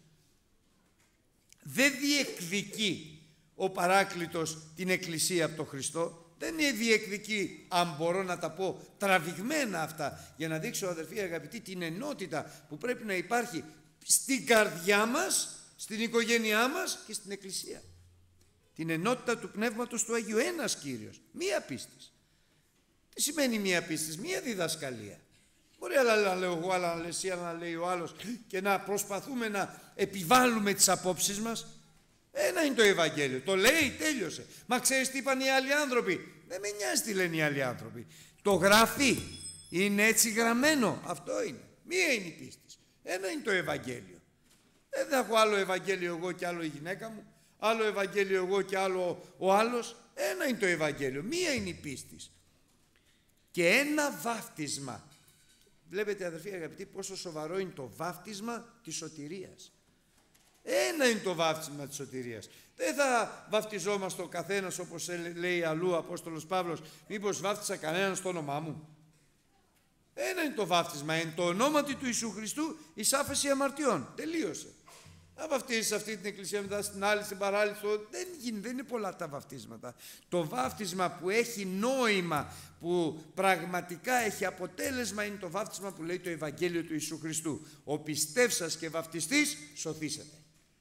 Δεν διεκδικεί ο Παράκλητος την Εκκλησία από τον Χριστό. Δεν είναι διεκδικεί, αν μπορώ να τα πω τραβηγμένα αυτά, για να δείξω, αδερφοί αγαπητοί, την ενότητα που πρέπει να υπάρχει στην καρδιά μας, στην οικογένειά μας και στην Εκκλησία. Την ενότητα του Πνεύματος του Αγίου. Ένας Κύριος, μία πίστης. Τι σημαίνει μία πίστης? Μία διδασκαλία. Μπορεί άλλα να λέω εγώ, άλλα να λέει εσύ, άλλα να λέει ο άλλος, και να προσπαθούμε να επιβάλλουμε τις απόψεις μας. Ένα είναι το Ευαγγέλιο. Το λέει, τέλειωσε. Μα ξέρεις τι είπαν οι άλλοι άνθρωποι? Δεν με νοιάζει τι λένε οι άλλοι άνθρωποι. Το γράφει. Είναι έτσι γραμμένο. Αυτό είναι. Μία είναι η πίστη. Ένα είναι το Ευαγγέλιο. Δεν θα έχω άλλο Ευαγγέλιο εγώ και άλλο η γυναίκα μου. Άλλο Ευαγγέλιο εγώ και άλλο ο άλλος. Ένα είναι το Ευαγγέλιο. Μία είναι η πίστη. Και ένα βάφτισμα. Βλέπετε, αδερφοί αγαπητοί, πόσο σοβαρό είναι το βάφτισμα της σωτηρίας. Ένα είναι το βάφτισμα της σωτηρίας. Δεν θα βαφτιζόμαστε ο καθένας, όπως λέει αλλού ο Απόστολος Παύλος, μήπως βάφτισα κανέναν στο όνομά μου? Ένα είναι το βάφτισμα. Εν το ονόματι του Ιησού Χριστού εις άφεση αμαρτιών. Τελείωσε. Να βαφτίσεις αυτή την εκκλησία, μετά στην άλλη, στην παράλληλη, στο... δεν, δεν είναι πολλά τα βαφτίσματα. Το βάφτισμα που έχει νόημα, που πραγματικά έχει αποτέλεσμα, είναι το βάφτισμα που λέει το Ευαγγέλιο του Ιησού Χριστού. Ο πιστεύσας και βαφτιστής σωθήσατε.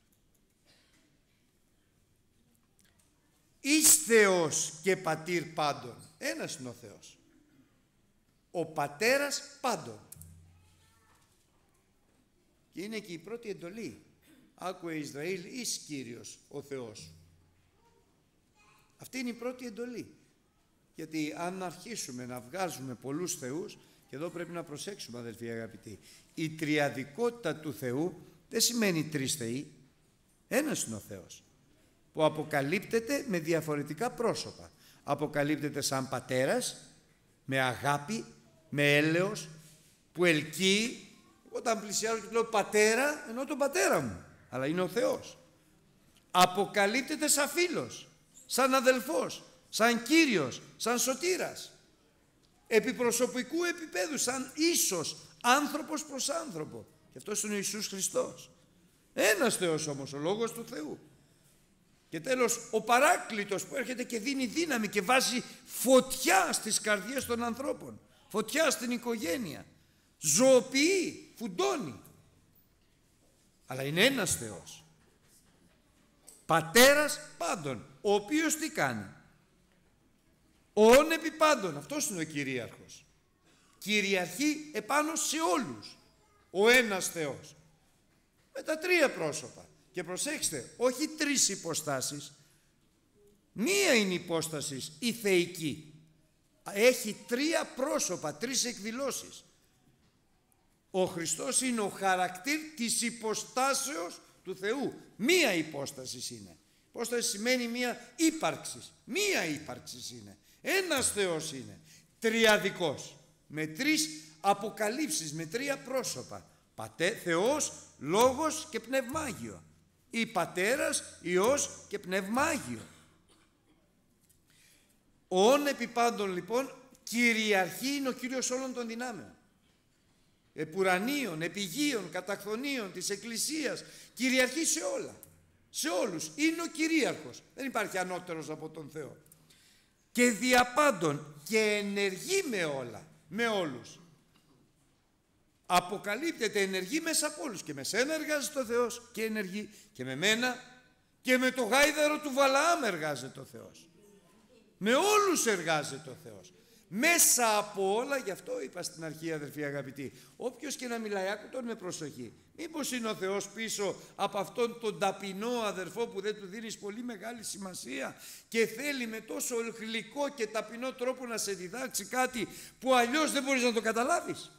Εις Θεός και Πατήρ πάντων. Ένας είναι ο Θεός. Ο Πατέρας πάντων. Και είναι και η πρώτη εντολή. Άκουε Ισραήλ, εις Κύριος ο Θεός. Αυτή είναι η πρώτη εντολή. Γιατί αν αρχίσουμε να βγάζουμε πολλούς θεούς, και εδώ πρέπει να προσέξουμε, αδελφοί αγαπητοί, η τριαδικότητα του Θεού δεν σημαίνει τρεις θεοί. Ένας είναι ο Θεός, που αποκαλύπτεται με διαφορετικά πρόσωπα. Αποκαλύπτεται σαν πατέρας, με αγάπη, με έλεος, που ελκύει. Όταν πλησιάζω και λέω πατέρα, εννοώ τον πατέρα μου, αλλά είναι ο Θεός. Αποκαλύπτεται σαν φίλος, σαν αδελφός, σαν Κύριος, σαν σωτήρας. Επιπροσωπικού επίπεδου, σαν ίσος, άνθρωπος προς άνθρωπο. Και αυτός είναι ο Ιησούς Χριστός. Ένας Θεός όμως, ο Λόγος του Θεού. Και τέλος, ο Παράκλητος που έρχεται και δίνει δύναμη και βάζει φωτιά στις καρδιές των ανθρώπων. Φωτιά στην οικογένεια. Ζωοποιεί, φουντώνει. Αλλά είναι ένας Θεός. Πατέρας πάντων, ο οποίος τι κάνει? Ον επί πάντων, αυτός είναι ο κυρίαρχος. Κυριαρχεί επάνω σε όλους. Ο ένας Θεός. Με τα τρία πρόσωπα. Και προσέξτε, όχι τρεις υποστάσεις. Μία είναι η υπόσταση η θεϊκή. Έχει τρία πρόσωπα, τρεις εκδηλώσεις. Ο Χριστός είναι ο χαρακτήρ της υποστάσεως του Θεού. Μία υπόσταση είναι. Υπόσταση σημαίνει μία ύπαρξη. Μία ύπαρξη είναι. Ένας Θεός είναι. Τριαδικός. Με τρεις αποκαλύψεις, με τρία πρόσωπα. Πατέ, Θεός, Λόγος και Πνευμάγιο. Ή Πατέρας, Υιός και Πνευμάγιο. Ον επί πάντων λοιπόν κυριαρχεί, είναι ο Κύριος όλων των δυνάμεων. Επουρανίων, επιγείων, καταχθονίων της Εκκλησίας. Κυριαρχεί σε όλα. Σε όλους. Είναι ο κυρίαρχος. Δεν υπάρχει ανώτερος από τον Θεό. Και διαπάντων και ενεργεί με όλα. Με όλους. Αποκαλύπτεται, ενεργεί μέσα από όλους. Και με σένα εργάζεται ο Θεός και ενεργεί. Και με μένα και με το γάιδαρο του Βαλαάμ εργάζεται ο Θεός. Με όλους εργάζεται ο Θεός. Μέσα από όλα, γι' αυτό είπα στην αρχή, αδερφοί αγαπητοί, όποιος και να μιλάει, άκου τον με προσοχή. Μήπως είναι ο Θεός πίσω από αυτόν τον ταπεινό αδερφό που δεν του δίνεις πολύ μεγάλη σημασία και θέλει με τόσο γλυκό και ταπεινό τρόπο να σε διδάξει κάτι που αλλιώς δεν μπορείς να το καταλάβεις?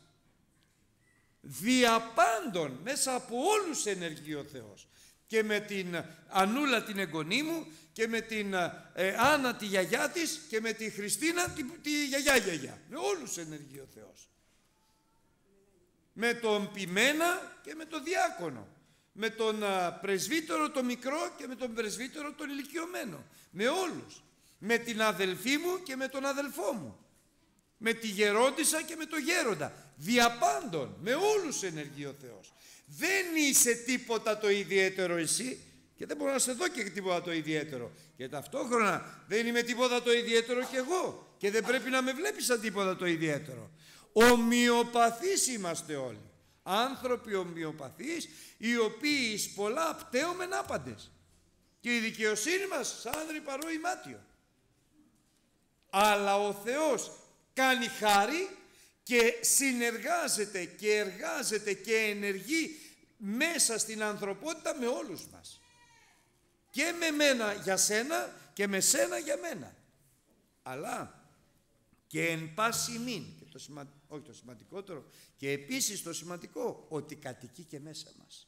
Διαπάντων, μέσα από όλους ενεργεί ο Θεός. Και με την Ανούλα την εγγονή μου και με την ε, Άννα τη γιαγιά της και με τη Χριστίνα τη, τη γιαγιά γιαγιά. Με όλους ενεργεί ο Θεός. Με τον ποιμένα και με τον διάκονο. Με τον α, πρεσβύτερο το μικρό και με τον πρεσβύτερο τον ηλικιωμένο. Με όλους. Με την αδελφή μου και με τον αδελφό μου. Με τη γερόντισσα και με το γέροντα. Διαπάντων. Με όλους ενεργεί ο Θεός. Δεν είσαι τίποτα το ιδιαίτερο εσύ. Και δεν μπορώ να σε δω και τίποτα το ιδιαίτερο. Και ταυτόχρονα δεν είμαι τίποτα το ιδιαίτερο κι εγώ. Και δεν πρέπει να με βλέπεις σαν τίποτα το ιδιαίτερο. Ομοιοπαθείς είμαστε όλοι. Άνθρωποι ομοιοπαθείς, οι οποίοι εις πολλά απταίωμεν άπαντες. Και η δικαιοσύνη μας σαν άνδρη παρό ημάτιο. Αλλά ο Θεός κάνει χάρη και συνεργάζεται και εργάζεται και ενεργεί μέσα στην ανθρωπότητα με όλους μας. Και με μένα για σένα και με σένα για μένα. Αλλά και εν πάση μην, και το σημα... όχι το σημαντικότερο, και επίσης το σημαντικό, ότι κατοικεί και μέσα μας.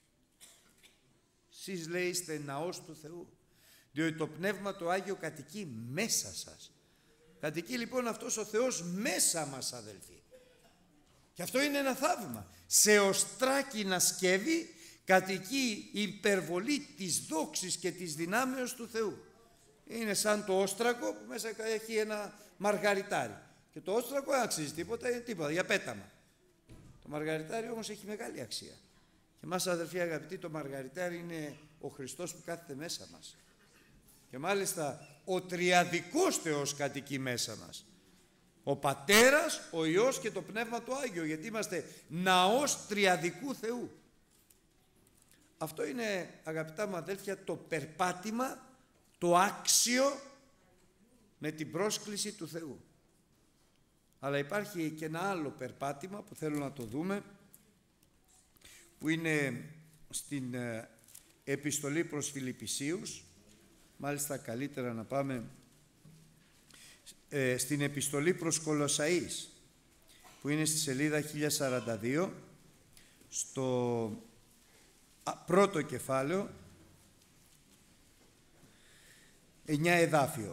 Σεις λέει είστε ναός του Θεού, διότι το Πνεύμα το Άγιο κατοικεί μέσα σας. Κατοικεί λοιπόν αυτός ο Θεός μέσα μας, αδελφοί. Και αυτό είναι ένα θαύμα. Σε οστράκινα σκεύη κατοικεί η υπερβολή της δόξης και της δυνάμεως του Θεού. Είναι σαν το όστρακο που μέσα έχει ένα μαργαριτάρι. Και το όστρακο δεν αξίζει τίποτα, είναι τίποτα, για πέταμα. Το μαργαριτάρι όμως έχει μεγάλη αξία. Και εμάς, αδελφοί αγαπητοί, το μαργαριτάρι είναι ο Χριστός που κάθεται μέσα μας. Και μάλιστα ο τριαδικός Θεός κατοικεί μέσα μας. Ο Πατέρας, ο Υιός και το Πνεύμα το Άγιο, γιατί είμαστε ναός τριαδικού Θεού. Αυτό είναι, αγαπητά μου αδέλφια, το περπάτημα, το άξιο με την πρόσκληση του Θεού. Αλλά υπάρχει και ένα άλλο περπάτημα που θέλω να το δούμε, που είναι στην επιστολή προς Φιλιππισίους. Μάλιστα καλύτερα να πάμε ε, στην επιστολή προς Κολοσσαείς, που είναι στη σελίδα χίλια σαράντα δύο, στο α, πρώτο κεφάλαιο, εννιά εδάφιο.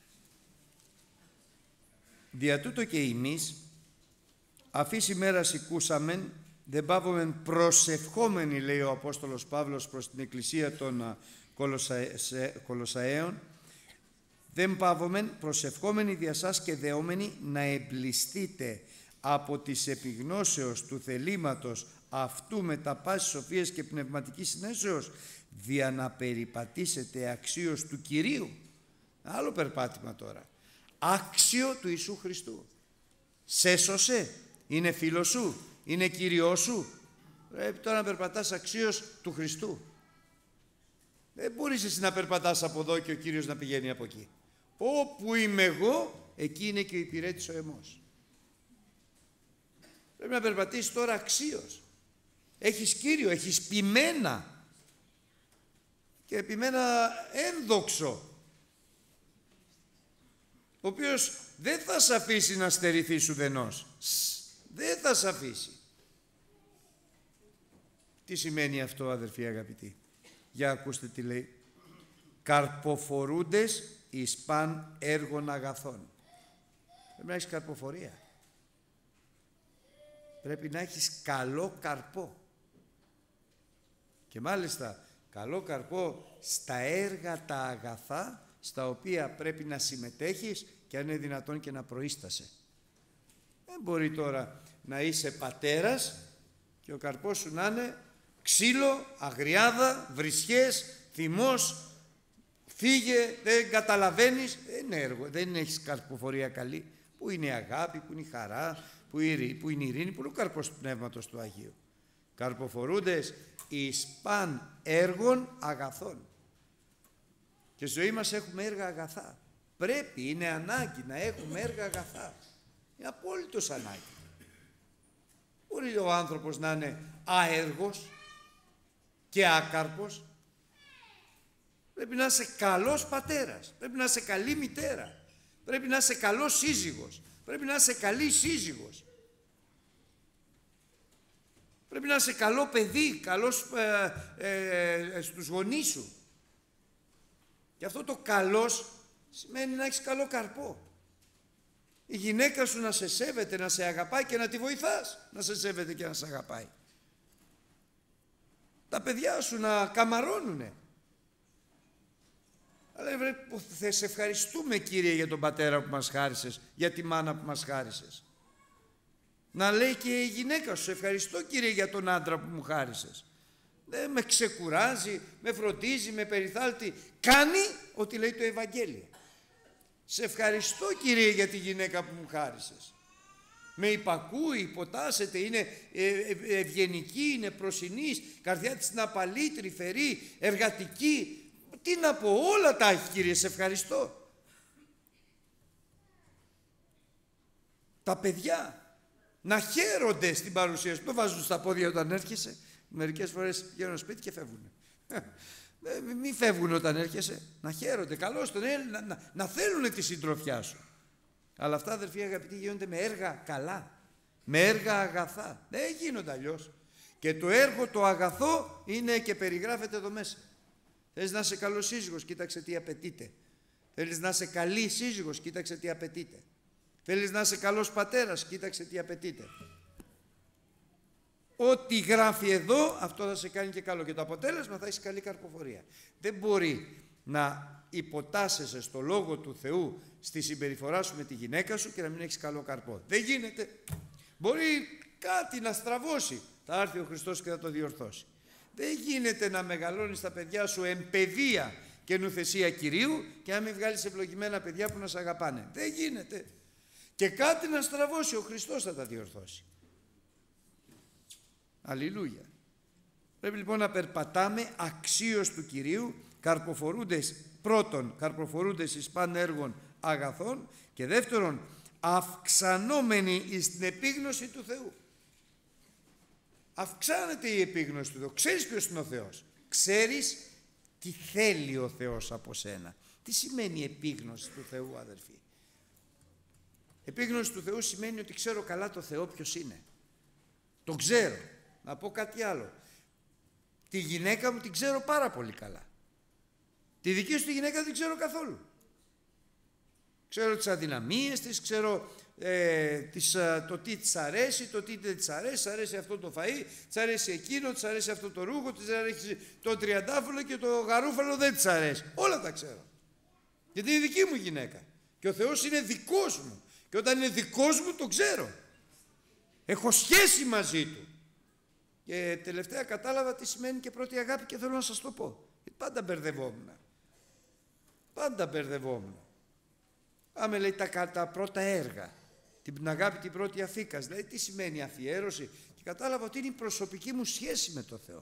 Δια τούτο και εμείς, αφής ημέρας οικούσαμεν, δεν πάβομεν προσευχόμενοι, λέει ο Απόστολος Παύλος προς την Εκκλησία των Κολοσσαέων, δεν πάβομεν προσευχόμενοι δια σας και δεόμενοι να εμπλιστείτε από της επιγνώσεως του θελήματος αυτού με τα πάσης σοφίας και πνευματικής συνέσεως, δια να περιπατήσετε αξίως του Κυρίου. Άλλο περπάτημα τώρα. Άξιο του Ιησού Χριστού. Σε έσωσε, είναι φίλος σου, είναι Κύριός σου. Πρέπει τώρα να περπατάς αξίως του Χριστού. Δεν μπορείς εσύ να περπατάς από εδώ και ο Κύριος να πηγαίνει από εκεί. Όπου είμαι εγώ, εκεί είναι και ο υπηρέτης ο εμός. Πρέπει να περπατήσεις τώρα αξίως. Έχεις Κύριο, έχεις ποιμένα. Και επιμένα ένδοξο, ο οποίος δεν θα σε αφήσει να στερηθείς ουδενός. Δεν θα σε αφήσει. Τι σημαίνει αυτό, αδερφοί αγαπητοί? Για ακούστε τι λέει. Καρποφορούντες εις παν έργων αγαθών. Πρέπει να έχεις καρποφορία. Πρέπει να έχεις καλό καρπό. Και μάλιστα καλό καρπό στα έργα τα αγαθά, στα οποία πρέπει να συμμετέχεις και αν είναι δυνατόν και να προείστασαι. Δεν μπορεί τώρα να είσαι πατέρας και ο καρπός σου να είναι ξύλο, αγριάδα, βρισιές, θυμός, φύγε, δεν καταλαβαίνεις, δεν είναι έργο, δεν έχεις καρποφορία καλή. Πού είναι η αγάπη, πού είναι η χαρά, πού είναι η ειρήνη, πού είναι ο καρπός του Πνεύματος του Αγίου? Καρποφορούντες εις παν έργων αγαθών. Και στη ζωή μας έχουμε έργα αγαθά. Πρέπει, είναι ανάγκη να έχουμε έργα αγαθά. Είναι απόλυτος ανάγκη. Μπορεί ο άνθρωπος να είναι άεργος και άκαρπος. Πρέπει να είσαι καλός πατέρας. Πρέπει να είσαι καλή μητέρα. Πρέπει να είσαι καλός σύζυγος. Πρέπει να είσαι καλή σύζυγος. Πρέπει να είσαι καλό παιδί, καλός ε, ε, στους γονείς σου. Και αυτό το καλός σημαίνει να έχεις καλό καρπό. Η γυναίκα σου να σε σέβεται, να σε αγαπάει και να τη βοηθάς να σε σέβεται και να σε αγαπάει. Τα παιδιά σου να καμαρώνουνε. Αλλά θα σε ευχαριστούμε, Κύριε, για τον πατέρα που μας χάρισες, για τη μάνα που μας χάρισες. Να λέει και η γυναίκα σου, σε ευχαριστώ, Κύριε, για τον άντρα που μου χάρισες. Δεν με ξεκουράζει, με φροντίζει, με περιθάλπτει. Κάνει ό,τι λέει το Ευαγγέλιο. Σε ευχαριστώ, Κύριε, για τη γυναίκα που μου χάρισες. Με υπακούει, υποτάσσεται, είναι ευγενική, είναι προσινής, καρδιά της είναι απαλή, τρυφερή, εργατική. Τι να πω, όλα τα έχει, Κύριε, σε ευχαριστώ. Τα παιδιά να χαίρονται στην παρουσία σου. Το βάζουν στα πόδια όταν έρχεσαι. Μερικές φορές πηγαίνουν στο σπίτι και φεύγουν. Μην φεύγουν όταν έρχεσαι. Να χαίρονται. Καλώς τον να, να, να θέλουν τη συντροφιά σου. Αλλά αυτά, αδερφοί αγαπητοί, γίνονται με έργα καλά. Με έργα αγαθά. Δεν γίνονται αλλιώς. Και το έργο το αγαθό είναι και περιγράφεται εδώ μέσα. Θέλεις να είσαι καλός σύζυγος, κοίταξε τι απαιτείται. Θέλεις να είσαι καλή σύζυγος, κοίταξε τι απαιτείται. Θέλεις να είσαι καλός πατέρας, κοίταξε τι απαιτείται. Ό,τι γράφει εδώ, αυτό θα σε κάνει και καλό. Και το αποτέλεσμα θα έχει καλή καρποφορία. Δεν μπορεί να υποτάσσεσαι στο Λόγο του Θεού στη συμπεριφορά σου με τη γυναίκα σου και να μην έχεις καλό καρπό. Δεν γίνεται. Μπορεί κάτι να στραβώσει. Θα έρθει ο Χριστός και θα το διορθώσει. Δεν γίνεται να μεγαλώνεις τα παιδιά σου εν παιδεία και νουθεσία Κυρίου και να μην βγάλεις ευλογημένα παιδιά που να σε αγαπάνε. Δεν γίνεται. Και κάτι να στραβώσει, ο Χριστός θα τα διορθώσει. Αλληλούια. Πρέπει λοιπόν να περπατάμε αξίως του Κυρίου, καρποφορούντες, πρώτον καρποφορούντες εις παν έργων αγαθών και δεύτερον αυξανόμενοι εις την επίγνωση του Θεού. Αυξάνεται η επίγνωση του Θεού. Ξέρεις ποιος είναι ο Θεός. Ξέρεις τι θέλει ο Θεός από σένα. Τι σημαίνει επίγνωση του Θεού, αδερφοί. Επίγνωση του Θεού σημαίνει ότι ξέρω καλά το Θεό ποιος είναι. Το ξέρω. Να πω κάτι άλλο. Τη γυναίκα μου την ξέρω πάρα πολύ καλά. Τη δική σου τη γυναίκα δεν την ξέρω καθόλου. Ξέρω τις αδυναμίες της, ξέρω ε, τις, το τι της αρέσει, το τι δεν της αρέσει, της αρέσει αυτό το φαΐ, της αρέσει εκείνο, της αρέσει αυτό το ρούχο, της αρέσει το τριαντάφυλλο και το γαρούφαλο δεν της αρέσει. Όλα τα ξέρω. Γιατί είναι δική μου γυναίκα. Και ο Θεός είναι δικός μου. Και όταν είναι δικός μου το ξέρω. Έχω σχέση μαζί του. Και τελευταία κατάλαβα τι σημαίνει και πρώτη αγάπη και θέλω να σας το πω. Πάντα μπερδευόμουν. Πάντα μπερδευόμουν. Άμε λέει τα, τα πρώτα έργα. Την αγάπη την πρώτη αφήκας. Δηλαδή τι σημαίνει αφιέρωση. Και κατάλαβα ότι είναι η προσωπική μου σχέση με το Θεό.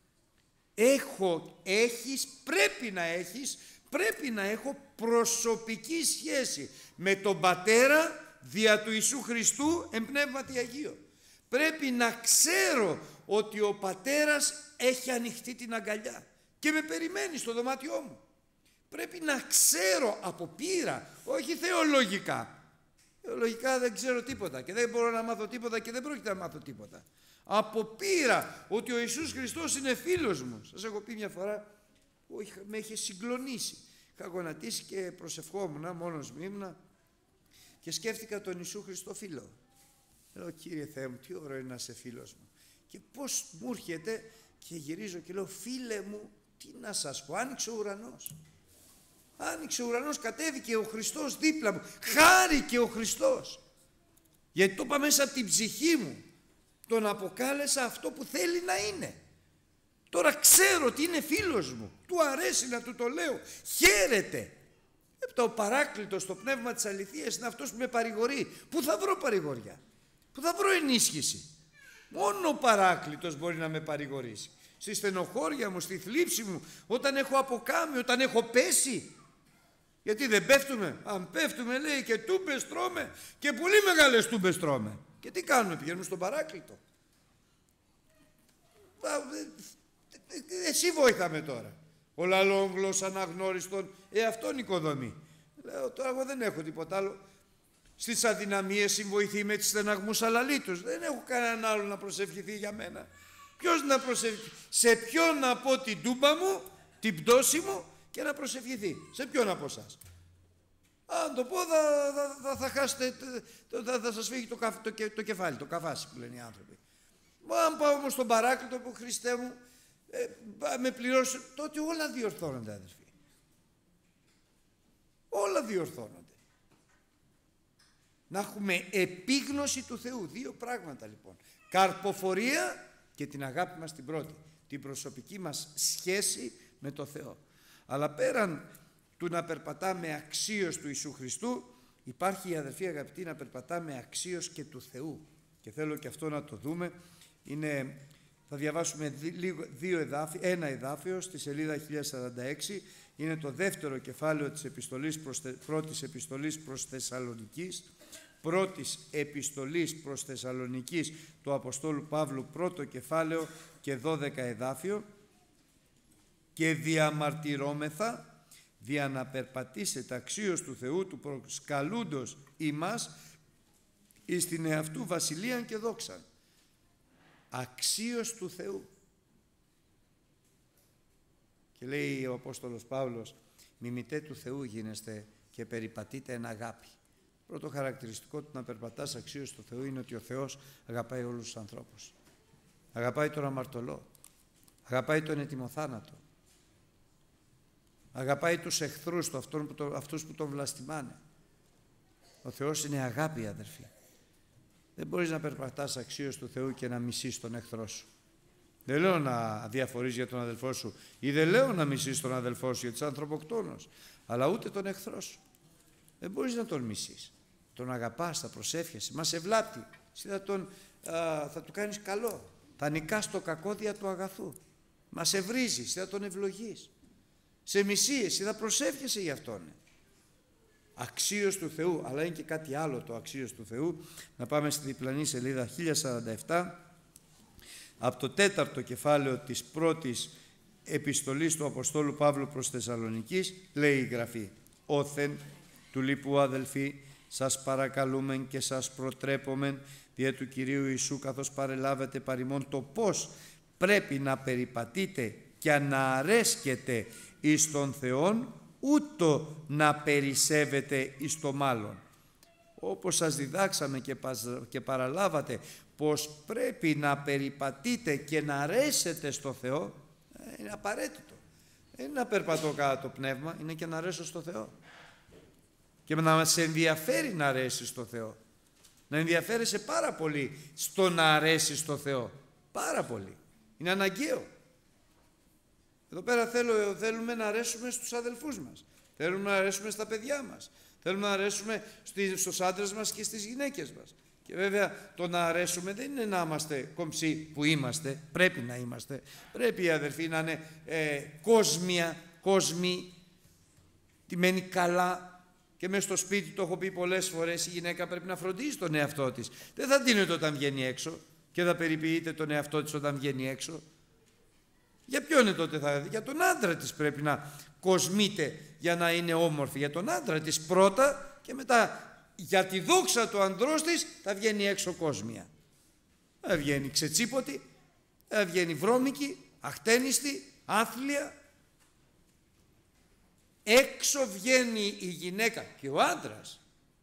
Έχω, έχεις, πρέπει να έχεις, πρέπει να έχω προσωπική σχέση με τον Πατέρα δια του Ιησού Χριστού εν πνεύματι Αγίο. Πρέπει να ξέρω ότι ο Πατέρας έχει ανοιχτεί την αγκαλιά και με περιμένει στο δωμάτιό μου. Πρέπει να ξέρω από πείρα, όχι θεολογικά. Θεολογικά δεν ξέρω τίποτα και δεν μπορώ να μάθω τίποτα και δεν πρόκειται να μάθω τίποτα. Από πείρα ότι ο Ιησούς Χριστός είναι φίλος μου. Σας έχω πει μια φορά που με είχε συγκλονίσει. Είχα γονατίσει και προσευχόμουν, μόνος μου ήμουνα και σκέφτηκα τον Ιησού Χριστό φίλο. Λέω, Κύριε Θεέ μου, τι ωραίο είναι να είσαι φίλος μου. Και πώς μου έρχεται και γυρίζω και λέω, φίλε μου, τι να σας πω, άνοιξε ο ουρανός. Άνοιξε ο ουρανός, κατέβηκε ο Χριστός δίπλα μου. Χάρηκε ο Χριστός. Γιατί το είπα μέσα από την ψυχή μου. Τον αποκάλεσα αυτό που θέλει να είναι. Τώρα ξέρω ότι είναι φίλος μου. Του αρέσει να του το λέω. Χαίρεται. Έπειτα ο παράκλητος στο πνεύμα της αληθείας είναι αυτός που με παρηγορεί. Πού θα βρω παρηγοριά. Πού θα βρω ενίσχυση. Μόνο ο παράκλητος μπορεί να με παρηγορήσει. Στη στενοχώρια μου, στη θλίψη μου, όταν έχω αποκάμει, όταν έχω πέσει. Γιατί δεν πέφτουμε. Αν πέφτουμε λέει και τούμπες τρώμε και πολύ μεγάλες τούμπες τρώμε. Και τι κάνουμε, πηγαίνουμε στον παράκλητο. Εσύ βοήθαμε τώρα. Ο λαλόγλος αναγνώριστον, ε αυτόν οικοδομή. Λέω τώρα εγώ δεν έχω τίποτα άλλο. Στις αδυναμίες συμβοηθεί με τις στεναγμούς αλαλήτους. Δεν έχω κανέναν άλλο να προσευχηθεί για μένα. Ποιος να προσευχηθεί. Σε ποιον να πω την τούμπα μου, την πτώση μου και να προσευχηθεί. Σε ποιον από εσάς. Αν το πω θα, θα, θα, θα χάσετε, θα, θα σας φύγει το, καφ, το, το κεφάλι, το καβάσι που λένε οι άνθρωποι. Μα αν πάω όμως στον παράκλητο που Χριστέ μου ε, με πληρώσει, τότε όλα διορθώνονται αδερφοί. Όλα διορθώνονται. Να έχουμε επίγνωση του Θεού. Δύο πράγματα λοιπόν. Καρποφορία και την αγάπη μας την πρώτη. την προσωπική μας σχέση με το Θεό. Αλλά πέραν του να περπατάμε αξίως του Ιησού Χριστού, υπάρχει, αδελφοί αγαπητοί, να περπατάμε αξίως και του Θεού. Και θέλω και αυτό να το δούμε. Είναι, θα διαβάσουμε δύο εδάφια, ένα εδάφιο στη σελίδα χίλια σαράντα έξι. Είναι το δεύτερο κεφάλαιο της επιστολής προς, πρώτης επιστολής προς Θεσσαλονικής. Πρώτης επιστολής προς Θεσσαλονικής του Αποστόλου Παύλου, πρώτο κεφάλαιο και δώδεκα εδάφιο. Και διαμαρτυρόμεθα δια να περπατήσετε αξίως του Θεού του προσκαλούντος ημάς εις την εαυτού βασιλείαν και δόξαν. Αξίως του Θεού. Και λέει ο Απόστολος Παύλος, μιμητέ του Θεού γίνεστε και περιπατείτε εν αγάπη. Πρώτο χαρακτηριστικό του να περπατάς αξίως του Θεού είναι ότι ο Θεός αγαπάει όλους τους ανθρώπους. Αγαπάει τον αμαρτωλό, αγαπάει τον ετοιμοθάνατο, αγαπάει τους εχθρούς του, αυτούς που τον βλαστημάνε. Ο Θεός είναι αγάπη, αδερφοί. Δεν μπορείς να περπατάς αξίως του Θεού και να μισείς τον εχθρό σου. Δεν λέω να διαφορείς για τον αδελφό σου ή δεν λέω να μισείς τον αδελφό σου, γιατί είσαι ανθρωποκτόνος, αλλά ούτε τον εχθρό σου. Δεν μπορείς να τον μισείς. Τον αγαπάς, θα προσεύχεσαι, μα σε βλάπτει. Εσύ θα, τον, α, θα του κάνεις καλό. Θα νικάς το κακό δια του αγαθού. Μα σε βρίζει, εσύ θα τον ευλογείς. Σε μισεί, εσύ θα προσεύχεσαι για αυτόν. Αξίως του Θεού, αλλά είναι και κάτι άλλο το αξίως του Θεού. Να πάμε στη διπλανή σελίδα χίλια σαράντα επτά. Από το τέταρτο κεφάλαιο της πρώτης επιστολής του Αποστόλου Παύλου προς Θεσσαλονικής, λέει η Γραφή, «Όθεν του λοιπού αδελφοί, σας παρακαλούμεν και σας προτρέπομεν δια του Κυρίου Ιησού, καθώς παρελάβετε παρημών το πώς πρέπει να περιπατείτε και να αρέσκετε εις τον Θεόν, ούτω να περισσεύετε εις το μάλλον». Όπως σας διδάξαμε και, και παραλάβατε πως πρέπει να περιπατείτε και να αρέσετε στο Θεό, είναι απαραίτητο. Δεν είναι να περπατώ κατά το πνεύμα, είναι και να αρέσω στο Θεό. Και να μας ενδιαφέρει να αρέσει στο Θεό. Να ενδιαφέρεσαι πάρα πολύ στο να αρέσει στο Θεό. Πάρα πολύ. Είναι αναγκαίο. Εδώ πέρα θέλω, θέλουμε να αρέσουμε στους αδελφούς μας. Θέλουμε να αρέσουμε στα παιδιά μας. Θέλουμε να αρέσουμε στους άντρες μας και στις γυναίκες μας. Και βέβαια το να αρέσουμε δεν είναι να είμαστε κομψοί που είμαστε. Πρέπει να είμαστε. Πρέπει οι αδελφοί να είναι ε, κόσμια, κόσμοι, τιμένοι καλά. Και μέσα στο σπίτι, το έχω πει πολλές φορές, η γυναίκα πρέπει να φροντίζει τον εαυτό της. Δεν θα ντύνεται όταν βγαίνει έξω και θα περιποιείται τον εαυτό της όταν βγαίνει έξω. Για ποιον είναι τότε θα... Για τον άντρα της πρέπει να κοσμείται για να είναι όμορφη. Για τον άντρα της πρώτα και μετά για τη δόξα του ανδρός της θα βγαίνει έξω κόσμια. Θα βγαίνει ξετσίποτη, θα βγαίνει βρώμικη, αχτένιστη, άθλια. Έξω βγαίνει η γυναίκα και ο άντρας.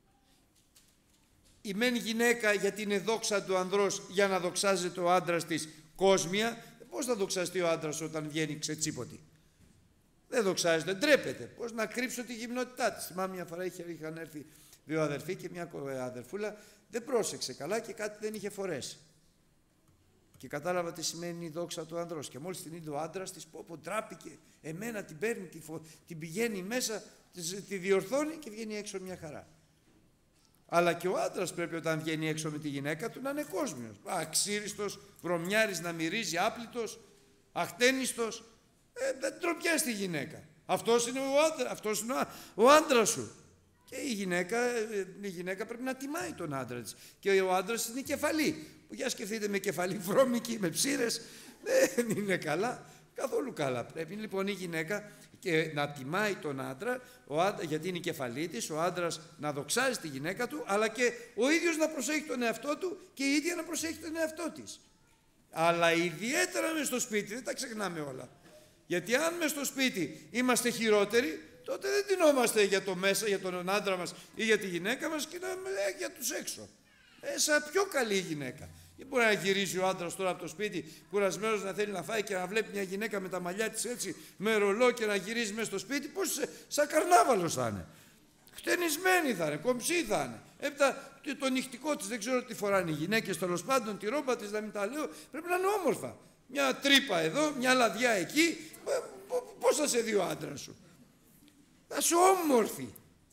Η μεν γυναίκα γιατί είναι δόξα του ανδρός για να δοξάζεται ο άντρας της κόσμια. Πώς θα δοξαστεί ο άντρας όταν βγαίνει ξετσίποτη? Δεν δοξάζεται, ντρέπεται. Πώς να κρύψω τη γυμνότητά της? Θυμάμαι μια φορά είχαν έρθει δύο αδερφοί και μια αδερφούλα δεν πρόσεξε καλά και κάτι δεν είχε φορέσει. Και κατάλαβα τι σημαίνει η δόξα του ανδρός. Και μόλις την είδε ο άντρας της, πω πω ντράπηκε, εμένα την παίρνει, την, φο... την πηγαίνει μέσα, τη διορθώνει και βγαίνει έξω μια χαρά. Αλλά και ο άντρας πρέπει όταν βγαίνει έξω με τη γυναίκα του να είναι κόσμιος. Αξίριστος, βρωμιάρης, να μυρίζει, άπλητος, αχτένιστος. Ε, δεν τροπιάζει τη γυναίκα. Αυτός είναι ο άντρας, αυτός είναι ο άντρας σου. Και η γυναίκα, η γυναίκα πρέπει να τιμάει τον άντρα της. Και ο άντρας είναι η κεφαλή. Που για σκεφτείτε με κεφαλή βρώμικη, με ψήρες, δεν είναι καλά. Καθόλου καλά. Πρέπει λοιπόν η γυναίκα και να τιμάει τον άντρα, ο άντρα, γιατί είναι η κεφαλή της, ο άντρας να δοξάζει τη γυναίκα του, αλλά και ο ίδιος να προσέχει τον εαυτό του και η ίδια να προσέχει τον εαυτό της. Αλλά ιδιαίτερα μες στο σπίτι, δεν τα ξεχνάμε όλα. Γιατί αν μες στο σπίτι είμαστε χειρότεροι, τότε δεν τεινόμαστε για το μέσα, για τον άντρα μας ή για τη γυναίκα μας και να, ε, για τους έξω. Ε, σαν πιο καλή γυναίκα. Δεν μπορεί να γυρίζει ο άντρας τώρα από το σπίτι κουρασμένος να θέλει να φάει και να βλέπει μια γυναίκα με τα μαλλιά της έτσι με ρολό και να γυρίζει μέσα στο σπίτι. Πώς σαν καρνάβαλος θα είναι. Χτενισμένη θα είναι, κομψή θα είναι. Έπειτα το νυχτικό της δεν ξέρω τι φοράνε οι γυναίκες, τέλος πάντων τη ρόμπα της, να μην τα λέω, πρέπει να είναι όμορφα. Μια τρύπα εδώ, μια λαδιά εκεί. Πώς θα σε δει ο άντρας σου? Θα είσαι όμορφη.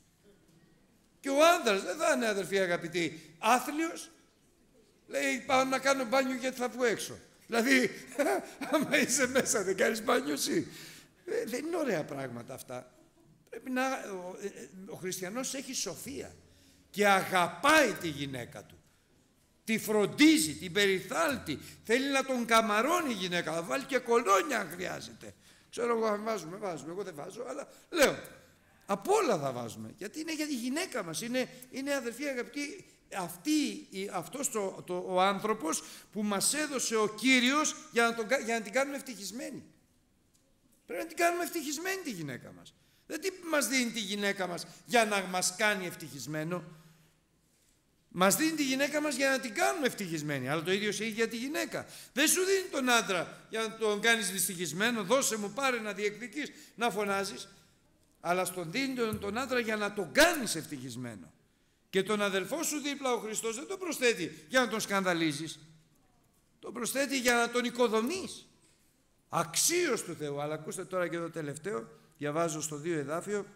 Και ο άντρας δεν θα είναι, αδερφοί αγαπητοί, άθλιος. Λέει, πάω να κάνω μπάνιο γιατί θα βγω έξω. Δηλαδή, άμα είσαι μέσα δεν κάνεις μπάνιο εσύ. Ε, δεν είναι ωραία πράγματα αυτά. Πρέπει να, ο, ε, ο χριστιανός έχει σοφία και αγαπάει τη γυναίκα του. Τη φροντίζει, την περιθάλπτει. Θέλει να τον καμαρώνει η γυναίκα. Θα βάλει και κολόνια αν χρειάζεται. Ξέρω εγώ αν βάζουμε, βάζουμε. Εγώ δεν βάζω, αλλά λέω. Από όλα θα βάζουμε. Γιατί είναι για τη γυναίκα μας. Είναι, είναι αδερφοί αγαπητοί, αυτή, αυτός το, το, ο άνθρωπος που μας έδωσε ο Κύριος για να, τον, για να την κάνουμε ευτυχισμένη. Πρέπει να την κάνουμε ευτυχισμένη τη γυναίκα μας. Δεν τι μας δίνει τη γυναίκα μας για να μας κάνει ευτυχισμένο. Μας δίνει τη γυναίκα μας για να την κάνουμε ευτυχισμένη. Αλλά το ίδιο έχει για τη γυναίκα. Δεν σου δίνει τον άντρα για να τον κάνεις δυστυχισμένο. Δώσε μου, πάρε να διεκδικείς, να φωνάζεις. Αλλά στον δίνει τον, τον άντρα για να τον κάνεις ευτυχισμένο. Και τον αδελφό σου δίπλα ο Χριστός δεν τον προσθέτει για να τον σκανδαλίζεις. Τον προσθέτει για να τον οικοδομείς. Αξίος του Θεού. Αλλά ακούστε τώρα και το τελευταίο. Διαβάζω στο δύο εδάφιο.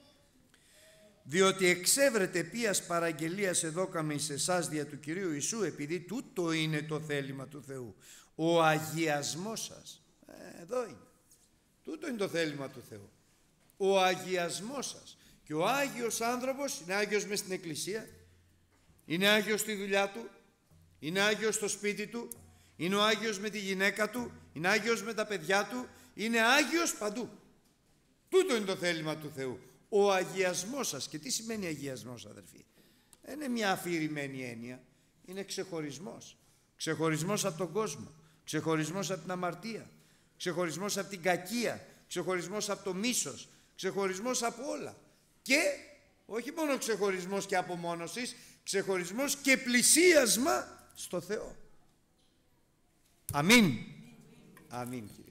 Διότι εξέβρετε ποίας παραγγελίας εδώκαμε εις εσάς δια του Κυρίου Ιησού, επειδή τούτο είναι το θέλημα του Θεού. Ο αγιασμός σας. Ε, εδώ είναι. Τούτο είναι το θέλημα του Θεού. Ο αγιασμός σας. Και ο Άγιος άνθρωπος είναι Άγιος μες στην εκκλησία, είναι Άγιος στη δουλειά του, είναι Άγιος στο σπίτι του, είναι ο Άγιος με τη γυναίκα του, είναι Άγιος με τα παιδιά του, είναι Άγιος παντού. Τούτο είναι το θέλημα του Θεού. Ο αγιασμός σας. Και τι σημαίνει αγιασμός, αδερφοί? Δεν είναι μια αφηρημένη έννοια. Είναι ξεχωρισμός. Ξεχωρισμός από τον κόσμο. Ξεχωρισμός από την αμαρτία. Ξεχωρισμός από την κακία. Ξεχωρισμός από το μίσος. Ξεχωρισμός από όλα. Και όχι μόνο ξεχωρισμός και απομόνωσης, ξεχωρισμός και πλησίασμα στο Θεό. Αμήν. Αμήν.